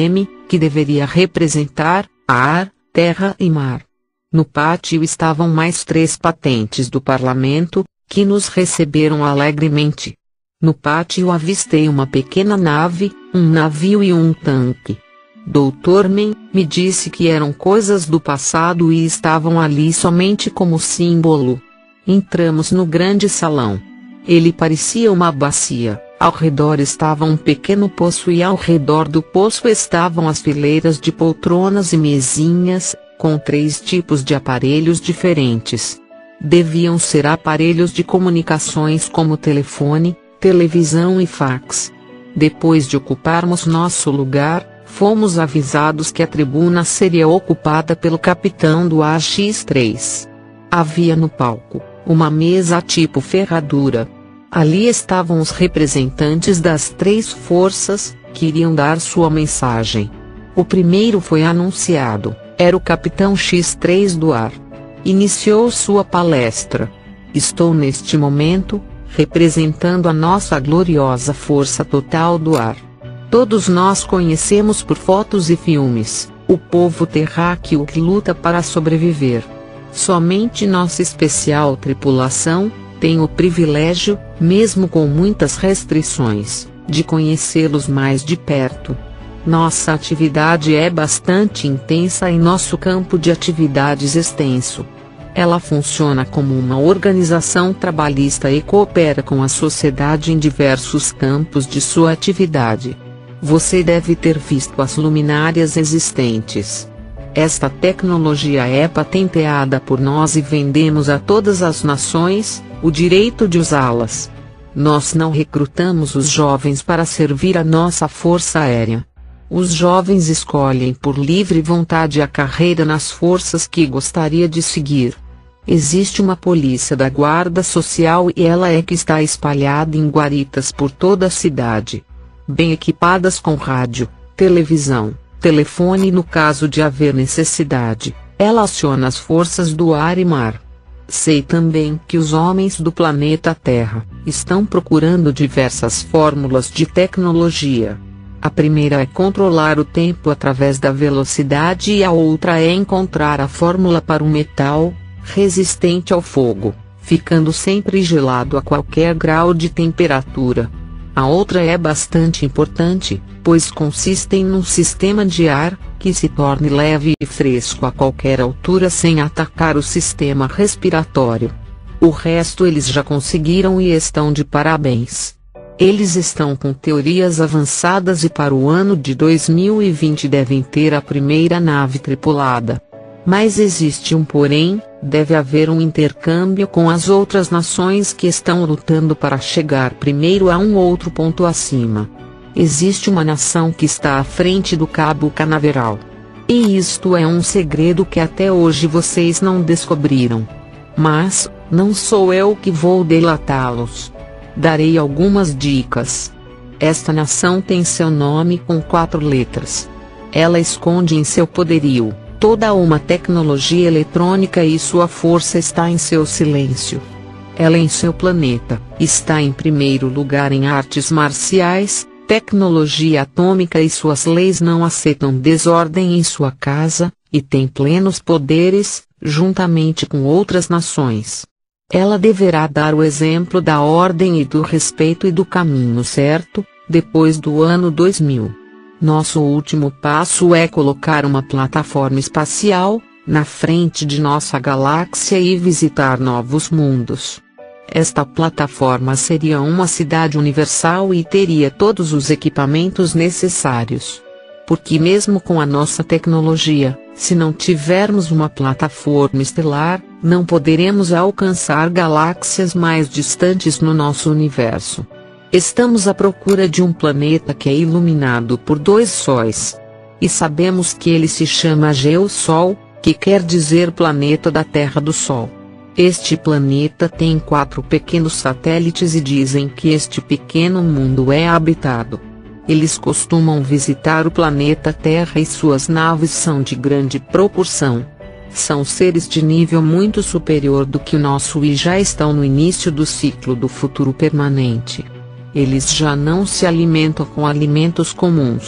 B: que deveria representar ar, terra e mar. No pátio estavam mais três patentes do parlamento, que nos receberam alegremente. No pátio avistei uma pequena nave, um navio e um tanque. doutor Men me disse que eram coisas do passado e estavam ali somente como símbolo. Entramos no grande salão. Ele parecia uma bacia, ao redor estava um pequeno poço e ao redor do poço estavam as fileiras de poltronas e mesinhas, com três tipos de aparelhos diferentes. Deviam ser aparelhos de comunicações como telefone, televisão e fax. Depois de ocuparmos nosso lugar, fomos avisados que a tribuna seria ocupada pelo capitão do A X três. Havia no palco uma mesa tipo ferradura. Ali estavam os representantes das três forças, que iriam dar sua mensagem. O primeiro foi anunciado, era o capitão X três do ar. Iniciou sua palestra. Estou neste momento, representando a nossa gloriosa força total do ar. Todos nós conhecemos por fotos e filmes, o povo terráqueo que luta para sobreviver. Somente nossa especial tripulação tem o privilégio, mesmo com muitas restrições, de conhecê-los mais de perto. Nossa atividade é bastante intensa e nosso campo de atividades extenso. Ela funciona como uma organização trabalhista e coopera com a sociedade em diversos campos de sua atividade. Você deve ter visto as luminárias existentes. Esta tecnologia é patenteada por nós e vendemos a todas as nações o direito de usá-las. Nós não recrutamos os jovens para servir a nossa força aérea. Os jovens escolhem por livre vontade a carreira nas forças que gostaria de seguir. Existe uma polícia da guarda social e ela é que está espalhada em guaritas por toda a cidade. Bem equipadas com rádio, televisão, telefone e no caso de haver necessidade, ela aciona as forças do ar e mar. Sei também que os homens do planeta Terra estão procurando diversas fórmulas de tecnologia. A primeira é controlar o tempo através da velocidade e a outra é encontrar a fórmula para um metal resistente ao fogo, ficando sempre gelado a qualquer grau de temperatura. A outra é bastante importante, pois consiste em um sistema de ar que se torne leve e fresco a qualquer altura sem atacar o sistema respiratório. O resto eles já conseguiram e estão de parabéns. Eles estão com teorias avançadas e para o ano de dois mil e vinte devem ter a primeira nave tripulada. Mas existe um porém, deve haver um intercâmbio com as outras nações que estão lutando para chegar primeiro a um outro ponto acima. Existe uma nação que está à frente do Cabo Canaveral. E isto é um segredo que até hoje vocês não descobriram. Mas, não sou eu que vou delatá-los. Darei algumas dicas. Esta nação tem seu nome com quatro letras. Ela esconde em seu poderio toda uma tecnologia eletrônica e sua força está em seu silêncio. Ela em seu planeta está em primeiro lugar em artes marciais, tecnologia atômica e suas leis não aceitam desordem em sua casa, e tem plenos poderes, juntamente com outras nações. Ela deverá dar o exemplo da ordem e do respeito e do caminho certo, depois do ano dois mil. Nosso último passo é colocar uma plataforma espacial na frente de nossa galáxia e visitar novos mundos. Esta plataforma seria uma cidade universal e teria todos os equipamentos necessários. Porque mesmo com a nossa tecnologia, se não tivermos uma plataforma estelar, não poderemos alcançar galáxias mais distantes no nosso universo. Estamos à procura de um planeta que é iluminado por dois sóis. E sabemos que ele se chama Geossol, que quer dizer planeta da Terra do Sol. Este planeta tem quatro pequenos satélites e dizem que este pequeno mundo é habitado. Eles costumam visitar o planeta Terra e suas naves são de grande proporção. São seres de nível muito superior do que o nosso e já estão no início do ciclo do futuro permanente. Eles já não se alimentam com alimentos comuns,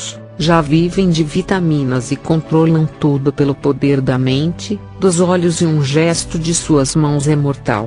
B: já vivem de vitaminas e controlam tudo pelo poder da mente, dos olhos e um gesto de suas mãos é mortal.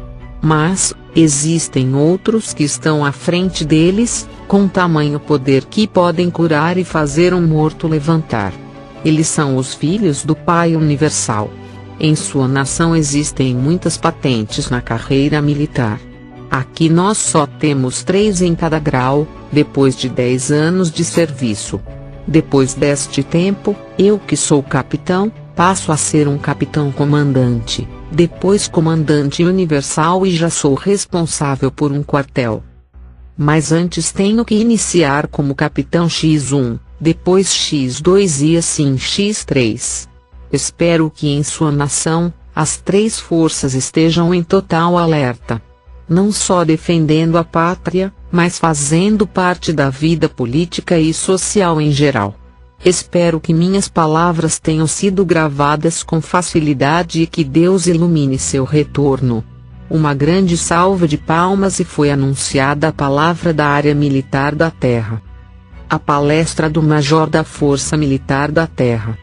B: Mas, existem outros que estão à frente deles, com tamanho poder que podem curar e fazer um morto levantar. Eles são os filhos do Pai Universal. Em sua nação existem muitas patentes na carreira militar. Aqui nós só temos três em cada grau, depois de dez anos de serviço. Depois deste tempo, eu que sou capitão, passo a ser um capitão comandante, depois comandante universal e já sou responsável por um quartel. Mas antes tenho que iniciar como capitão X um, depois X dois e assim X três. Espero que em sua nação, as três forças estejam em total alerta. Não só defendendo a pátria, mas fazendo parte da vida política e social em geral. Espero que minhas palavras tenham sido gravadas com facilidade e que Deus ilumine seu retorno. Uma grande salva de palmas e foi anunciada a palavra da área militar da Terra. A palestra do Major da Força Militar da Terra.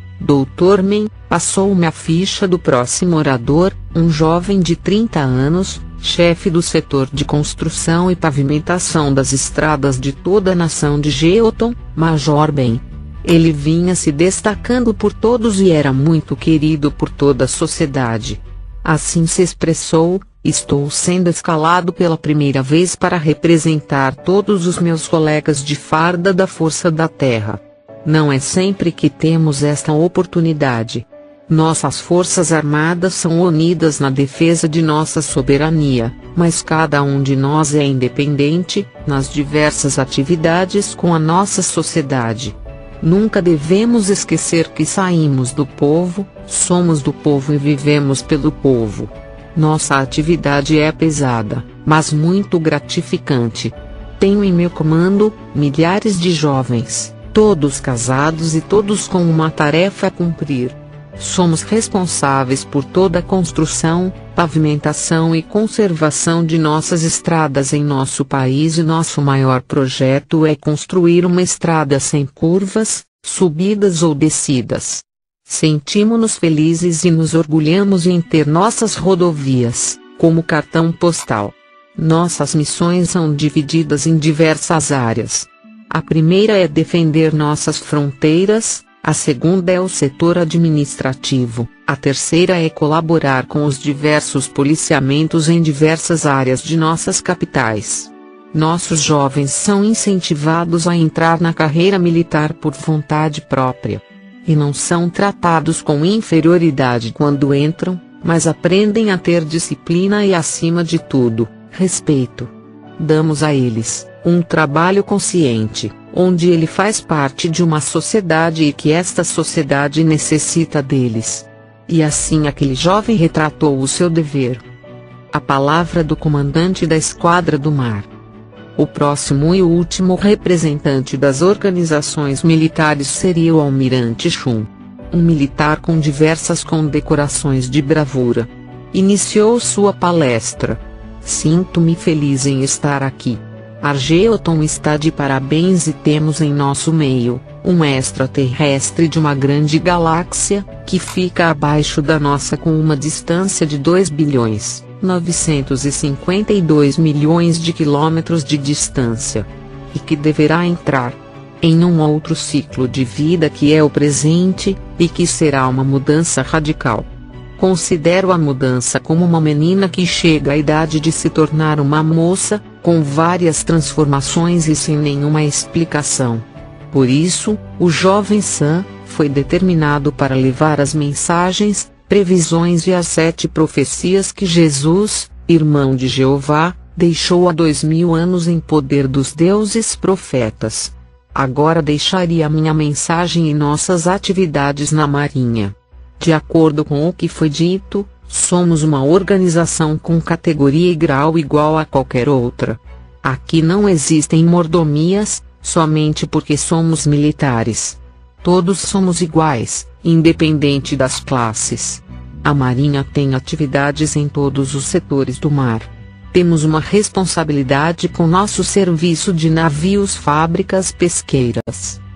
B: doutor Men, passou-me a ficha do próximo orador, um jovem de trinta anos, chefe do setor de construção e pavimentação das estradas de toda a nação de Geoton, Major Ben. Ele vinha se destacando por todos e era muito querido por toda a sociedade. Assim se expressou: estou sendo escalado pela primeira vez para representar todos os meus colegas de farda da Força da Terra. Não é sempre que temos esta oportunidade. Nossas forças armadas são unidas na defesa de nossa soberania, mas cada um de nós é independente, nas diversas atividades com a nossa sociedade. Nunca devemos esquecer que saímos do povo, somos do povo e vivemos pelo povo. Nossa atividade é pesada, mas muito gratificante. Tenho em meu comando milhares de jovens, todos casados e todos com uma tarefa a cumprir. Somos responsáveis por toda a construção, pavimentação e conservação de nossas estradas em nosso país e nosso maior projeto é construir uma estrada sem curvas, subidas ou descidas. Sentimos-nos felizes e nos orgulhamos em ter nossas rodovias, como cartão postal. Nossas missões são divididas em diversas áreas. A primeira é defender nossas fronteiras, a segunda é o setor administrativo, a terceira é colaborar com os diversos policiamentos em diversas áreas de nossas capitais. Nossos jovens são incentivados a entrar na carreira militar por vontade própria. E não são tratados com inferioridade quando entram, mas aprendem a ter disciplina e, acima de tudo, respeito. Damos a eles um trabalho consciente, onde ele faz parte de uma sociedade e que esta sociedade necessita deles. E assim aquele jovem retratou o seu dever. A palavra do comandante da Esquadra do Mar. O próximo e último representante das organizações militares seria o Almirante Chun. Um militar com diversas condecorações de bravura. Iniciou sua palestra. Sinto-me feliz em estar aqui. Argeoton está de parabéns e temos em nosso meio, um extraterrestre de uma grande galáxia, que fica abaixo da nossa com uma distância de dois bilhões, novecentos e cinquenta e dois milhões de quilômetros de distância. E que deverá entrar em um outro ciclo de vida que é o presente, e que será uma mudança radical. Considero a mudança como uma menina que chega à idade de se tornar uma moça, com várias transformações e sem nenhuma explicação. Por isso, o jovem Sam foi determinado para levar as mensagens, previsões e as sete profecias que Jesus, irmão de Jeová, deixou há dois mil anos em poder dos deuses profetas. Agora deixaria minha mensagem em nossas atividades na Marinha. De acordo com o que foi dito, somos uma organização com categoria e grau igual a qualquer outra. Aqui não existem mordomias, somente porque somos militares. Todos somos iguais, independente das classes. A Marinha tem atividades em todos os setores do mar. Temos uma responsabilidade com nosso serviço de navios, fábricas pesqueiras.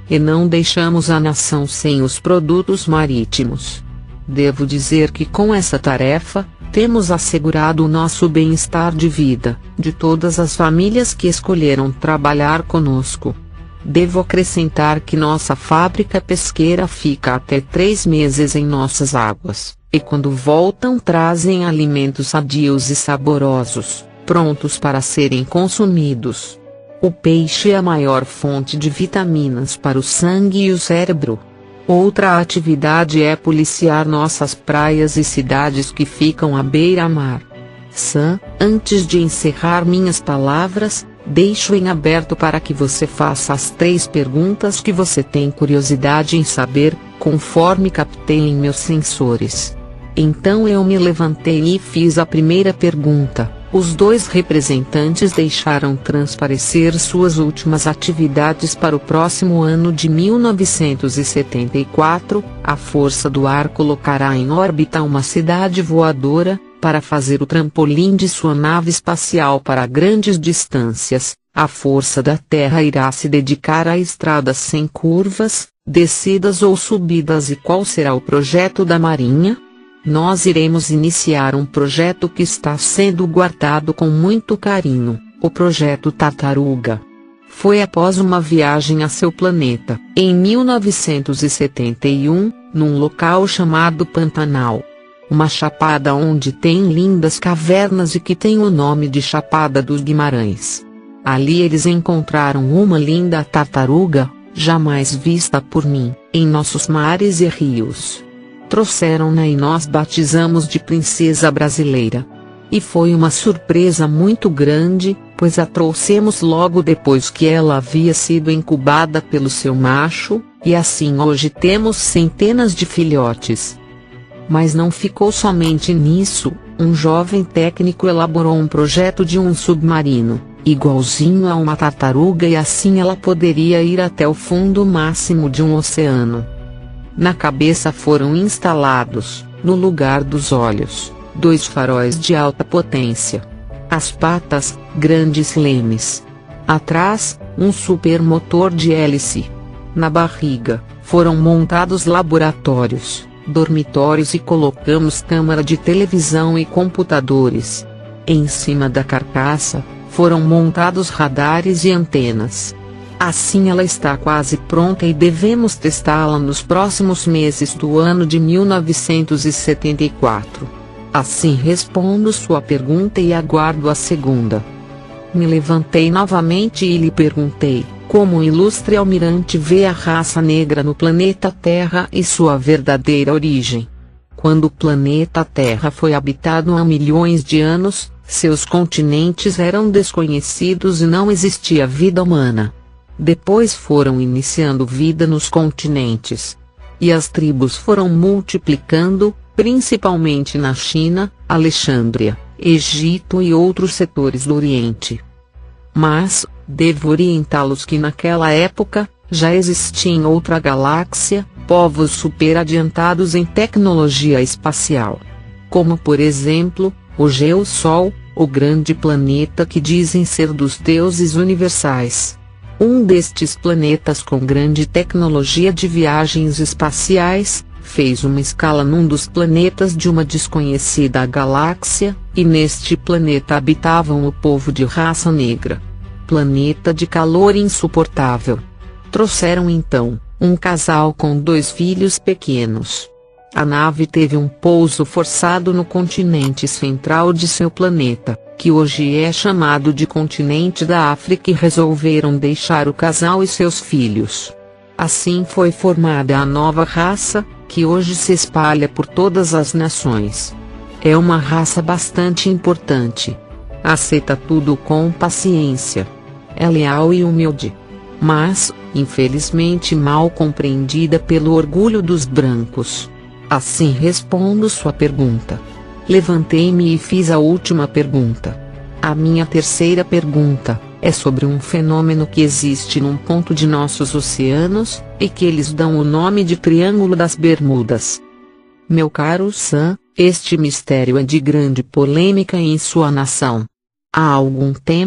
B: e não deixamos a nação sem os produtos marítimos. Devo dizer que com essa tarefa, temos assegurado o nosso bem-estar de vida, de todas as famílias que escolheram trabalhar conosco. Devo acrescentar que nossa fábrica pesqueira fica até três meses em nossas águas, e quando voltam trazem alimentos sadios e saborosos, prontos para serem consumidos. O peixe é a maior fonte de vitaminas para o sangue e o cérebro. Outra atividade é policiar nossas praias e cidades que ficam à beira-mar. Sam, antes de encerrar minhas palavras, deixo em aberto para que você faça as três perguntas que você tem curiosidade em saber, conforme captei em meus sensores. Então eu me levantei e fiz a primeira pergunta. Os dois representantes deixaram transparecer suas últimas atividades para o próximo ano de mil novecentos e setenta e quatro. A Força do Ar colocará em órbita uma cidade voadora, para fazer o trampolim de sua nave espacial para grandes distâncias. A Força da Terra irá se dedicar a estradas sem curvas, descidas ou subidas. E qual será o projeto da Marinha? Nós iremos iniciar um projeto que está sendo guardado com muito carinho, o Projeto Tartaruga. Foi após uma viagem a seu planeta, em mil novecentos e setenta e um, num local chamado Pantanal. Uma chapada onde tem lindas cavernas e que tem o nome de Chapada dos Guimarães. Ali eles encontraram uma linda tartaruga, jamais vista por mim, em nossos mares e rios. Trouxeram-na e nós batizamos de Princesa Brasileira. E foi uma surpresa muito grande, pois a trouxemos logo depois que ela havia sido incubada pelo seu macho, e assim hoje temos centenas de filhotes. Mas não ficou somente nisso, um jovem técnico elaborou um projeto de um submarino, igualzinho a uma tartaruga, e assim ela poderia ir até o fundo máximo de um oceano. Na cabeça foram instalados, no lugar dos olhos, dois faróis de alta potência. As patas, grandes lemes. Atrás, um supermotor de hélice. Na barriga, foram montados laboratórios, dormitórios e colocamos câmara de televisão e computadores. Em cima da carcaça, foram montados radares e antenas. Assim ela está quase pronta e devemos testá-la nos próximos meses do ano de mil novecentos e setenta e quatro. Assim respondo sua pergunta e aguardo a segunda. Me levantei novamente e lhe perguntei, como o ilustre almirante vê a raça negra no planeta Terra e sua verdadeira origem. Quando o planeta Terra foi habitado há milhões de anos, seus continentes eram desconhecidos e não existia vida humana. Depois foram iniciando vida nos continentes. E as tribos foram multiplicando, principalmente na China, Alexandria, Egito e outros setores do Oriente. Mas, devo orientá-los que naquela época, já existia em outra galáxia, povos super adiantados em tecnologia espacial. Como por exemplo, o Geossol, o grande planeta que dizem ser dos deuses universais. Um destes planetas com grande tecnologia de viagens espaciais, fez uma escala num dos planetas de uma desconhecida galáxia, e neste planeta habitavam o povo de raça negra. Planeta de calor insuportável. Trouxeram então, um casal com dois filhos pequenos. A nave teve um pouso forçado no continente central de seu planeta, que hoje é chamado de continente da África, e resolveram deixar o casal e seus filhos. Assim foi formada a nova raça, que hoje se espalha por todas as nações. É uma raça bastante importante. Aceita tudo com paciência. É leal e humilde. Mas, infelizmente mal compreendida pelo orgulho dos brancos. Assim respondo sua pergunta. Levantei-me e fiz a última pergunta. A minha terceira pergunta é sobre um fenômeno que existe num ponto de nossos oceanos, e que eles dão o nome de Triângulo das Bermudas. Meu caro Sam, este mistério é de grande polêmica em sua nação. Há algum tempo,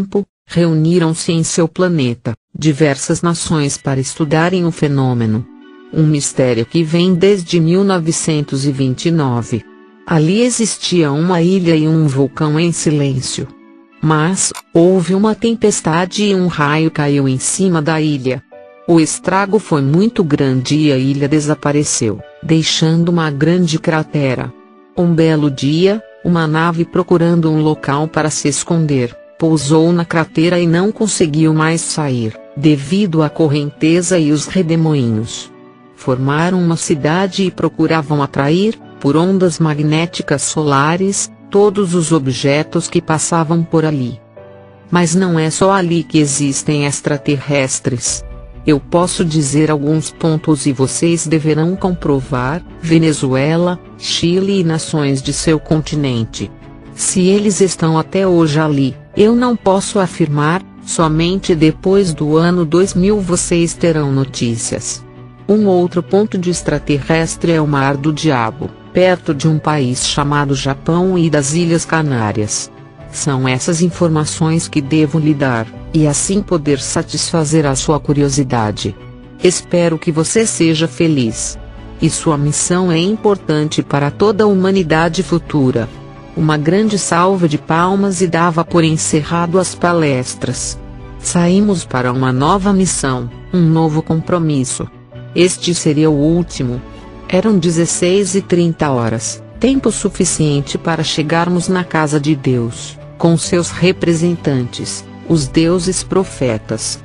B: Reuniram-se em seu planeta diversas nações para estudarem o fenômeno. Um mistério que vem desde mil novecentos e vinte e nove. Ali existia uma ilha e um vulcão em silêncio. Mas, houve uma tempestade e um raio caiu em cima da ilha. O estrago foi muito grande e a ilha desapareceu, deixando uma grande cratera. Um belo dia, uma nave procurando um local para se esconder, pousou na cratera e não conseguiu mais sair, devido à correnteza e os redemoinhos. Formaram uma cidade e procuravam atrair, por ondas magnéticas solares, todos os objetos que passavam por ali. Mas não é só ali que existem extraterrestres. Eu posso dizer alguns pontos e vocês deverão comprovar: Venezuela, Chile e nações de seu continente. Se eles estão até hoje ali, eu não posso afirmar, somente depois do ano dois mil vocês terão notícias. Um outro ponto de extraterrestre é o Mar do Diabo, perto de um país chamado Japão e das Ilhas Canárias. São essas informações que devo lhe dar, e assim poder satisfazer a sua curiosidade. Espero que você seja feliz. E sua missão é importante para toda a humanidade futura. Uma grande salva de palmas e dava por encerrado as palestras. Saímos para uma nova missão, um novo compromisso. Este seria o último. Eram dezesseis e trinta horas, tempo suficiente para chegarmos na casa de Deus, com seus representantes, os deuses profetas.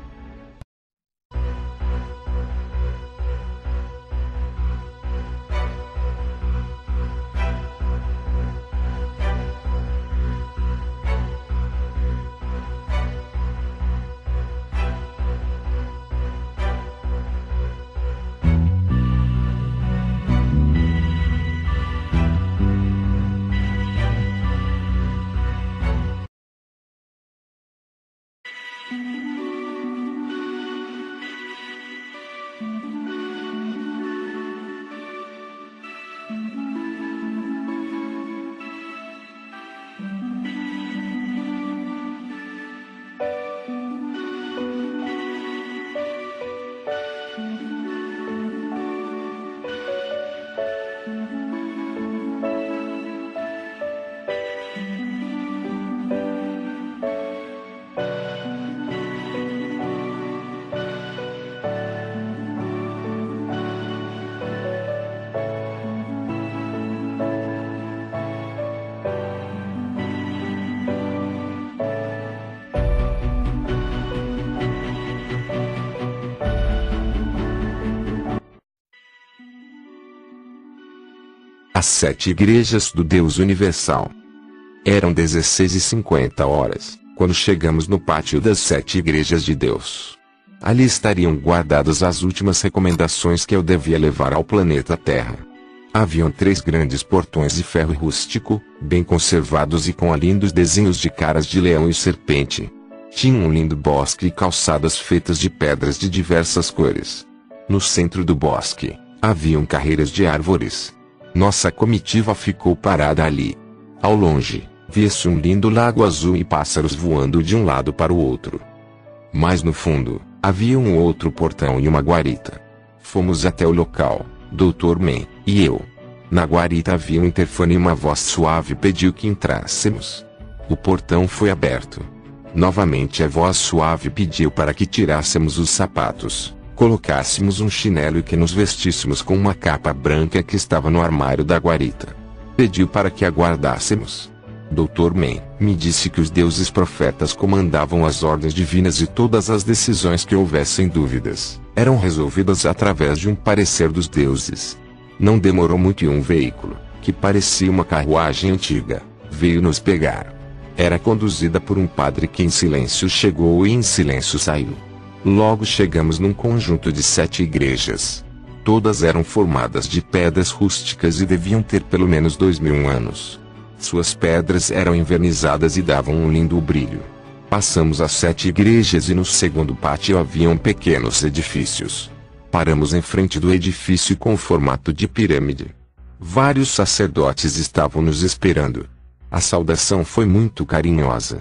A: As sete igrejas do Deus Universal. Eram dezesseis e cinquenta horas, quando chegamos no pátio das sete igrejas de Deus. Ali estariam guardadas as últimas recomendações que eu devia levar ao planeta Terra. Haviam três grandes portões de ferro rústico, bem conservados e com lindos desenhos de caras de leão e serpente. Tinha um lindo bosque e calçadas feitas de pedras de diversas cores. No centro do bosque, haviam carreiras de árvores. Nossa comitiva ficou parada ali. Ao longe, via-se um lindo lago azul e pássaros voando de um lado para o outro. Mais no fundo, havia um outro portão e uma guarita. Fomos até o local, doutor Man e eu. Na guarita havia um interfone e uma voz suave pediu que entrássemos. O portão foi aberto. Novamente a voz suave pediu para que tirássemos os sapatos, colocássemos um chinelo e que nos vestíssemos com uma capa branca que estava no armário da guarita. Pediu para que aguardássemos. doutor Man me disse que os deuses profetas comandavam as ordens divinas e todas as decisões que houvessem dúvidas, eram resolvidas através de um parecer dos deuses. Não demorou muito e um veículo, que parecia uma carruagem antiga, veio nos pegar. Era conduzida por um padre que em silêncio chegou e em silêncio saiu. Logo chegamos num conjunto de sete igrejas. Todas eram formadas de pedras rústicas e deviam ter pelo menos dois mil anos. Suas pedras eram envernizadas e davam um lindo brilho. Passamos as sete igrejas e no segundo pátio haviam pequenos edifícios. Paramos em frente do edifício com o formato de pirâmide. Vários sacerdotes estavam nos esperando. A saudação foi muito carinhosa.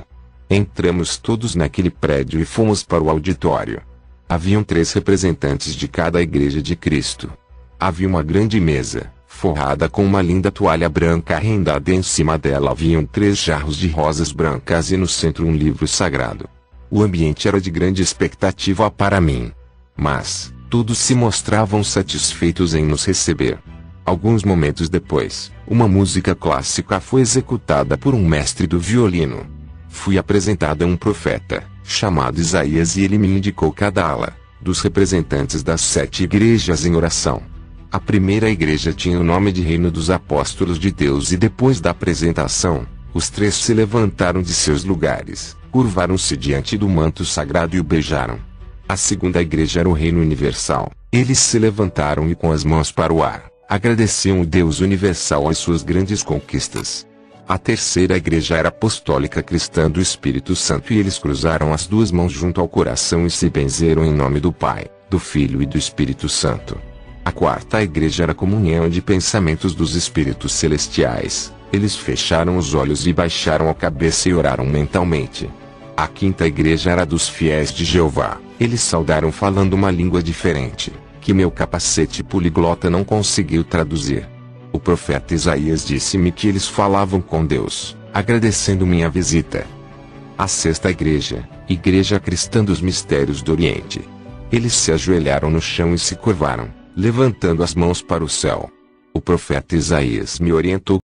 A: Entramos todos naquele prédio e fomos para o auditório. Haviam três representantes de cada igreja de Cristo. Havia uma grande mesa, forrada com uma linda toalha branca rendada, e em cima dela haviam três jarros de rosas brancas e no centro um livro sagrado. O ambiente era de grande expectativa para mim. Mas, todos se mostravam satisfeitos em nos receber. Alguns momentos depois, uma música clássica foi executada por um mestre do violino. Fui apresentado a um profeta, chamado Isaías, e ele me indicou cada ala dos representantes das sete igrejas em oração. A primeira igreja tinha o nome de Reino dos Apóstolos de Deus, e depois da apresentação, os três se levantaram de seus lugares, curvaram-se diante do manto sagrado e o beijaram. A segunda igreja era o Reino Universal. Eles se levantaram e com as mãos para o ar, agradeciam o Deus Universal as suas grandes conquistas. A terceira igreja era apostólica cristã do Espírito Santo, e eles cruzaram as duas mãos junto ao coração e se benzeram em nome do Pai, do Filho e do Espírito Santo. A quarta igreja era a comunhão de pensamentos dos Espíritos Celestiais. Eles fecharam os olhos e baixaram a cabeça e oraram mentalmente. A quinta igreja era a dos fiéis de Jeová. Eles saudaram falando uma língua diferente, que meu capacete poliglota não conseguiu traduzir. O profeta Isaías disse-me que eles falavam com Deus, agradecendo minha visita. A sexta igreja, Igreja Cristã dos Mistérios do Oriente. Eles se ajoelharam no chão e se curvaram, levantando as mãos para o céu. O profeta Isaías me orientou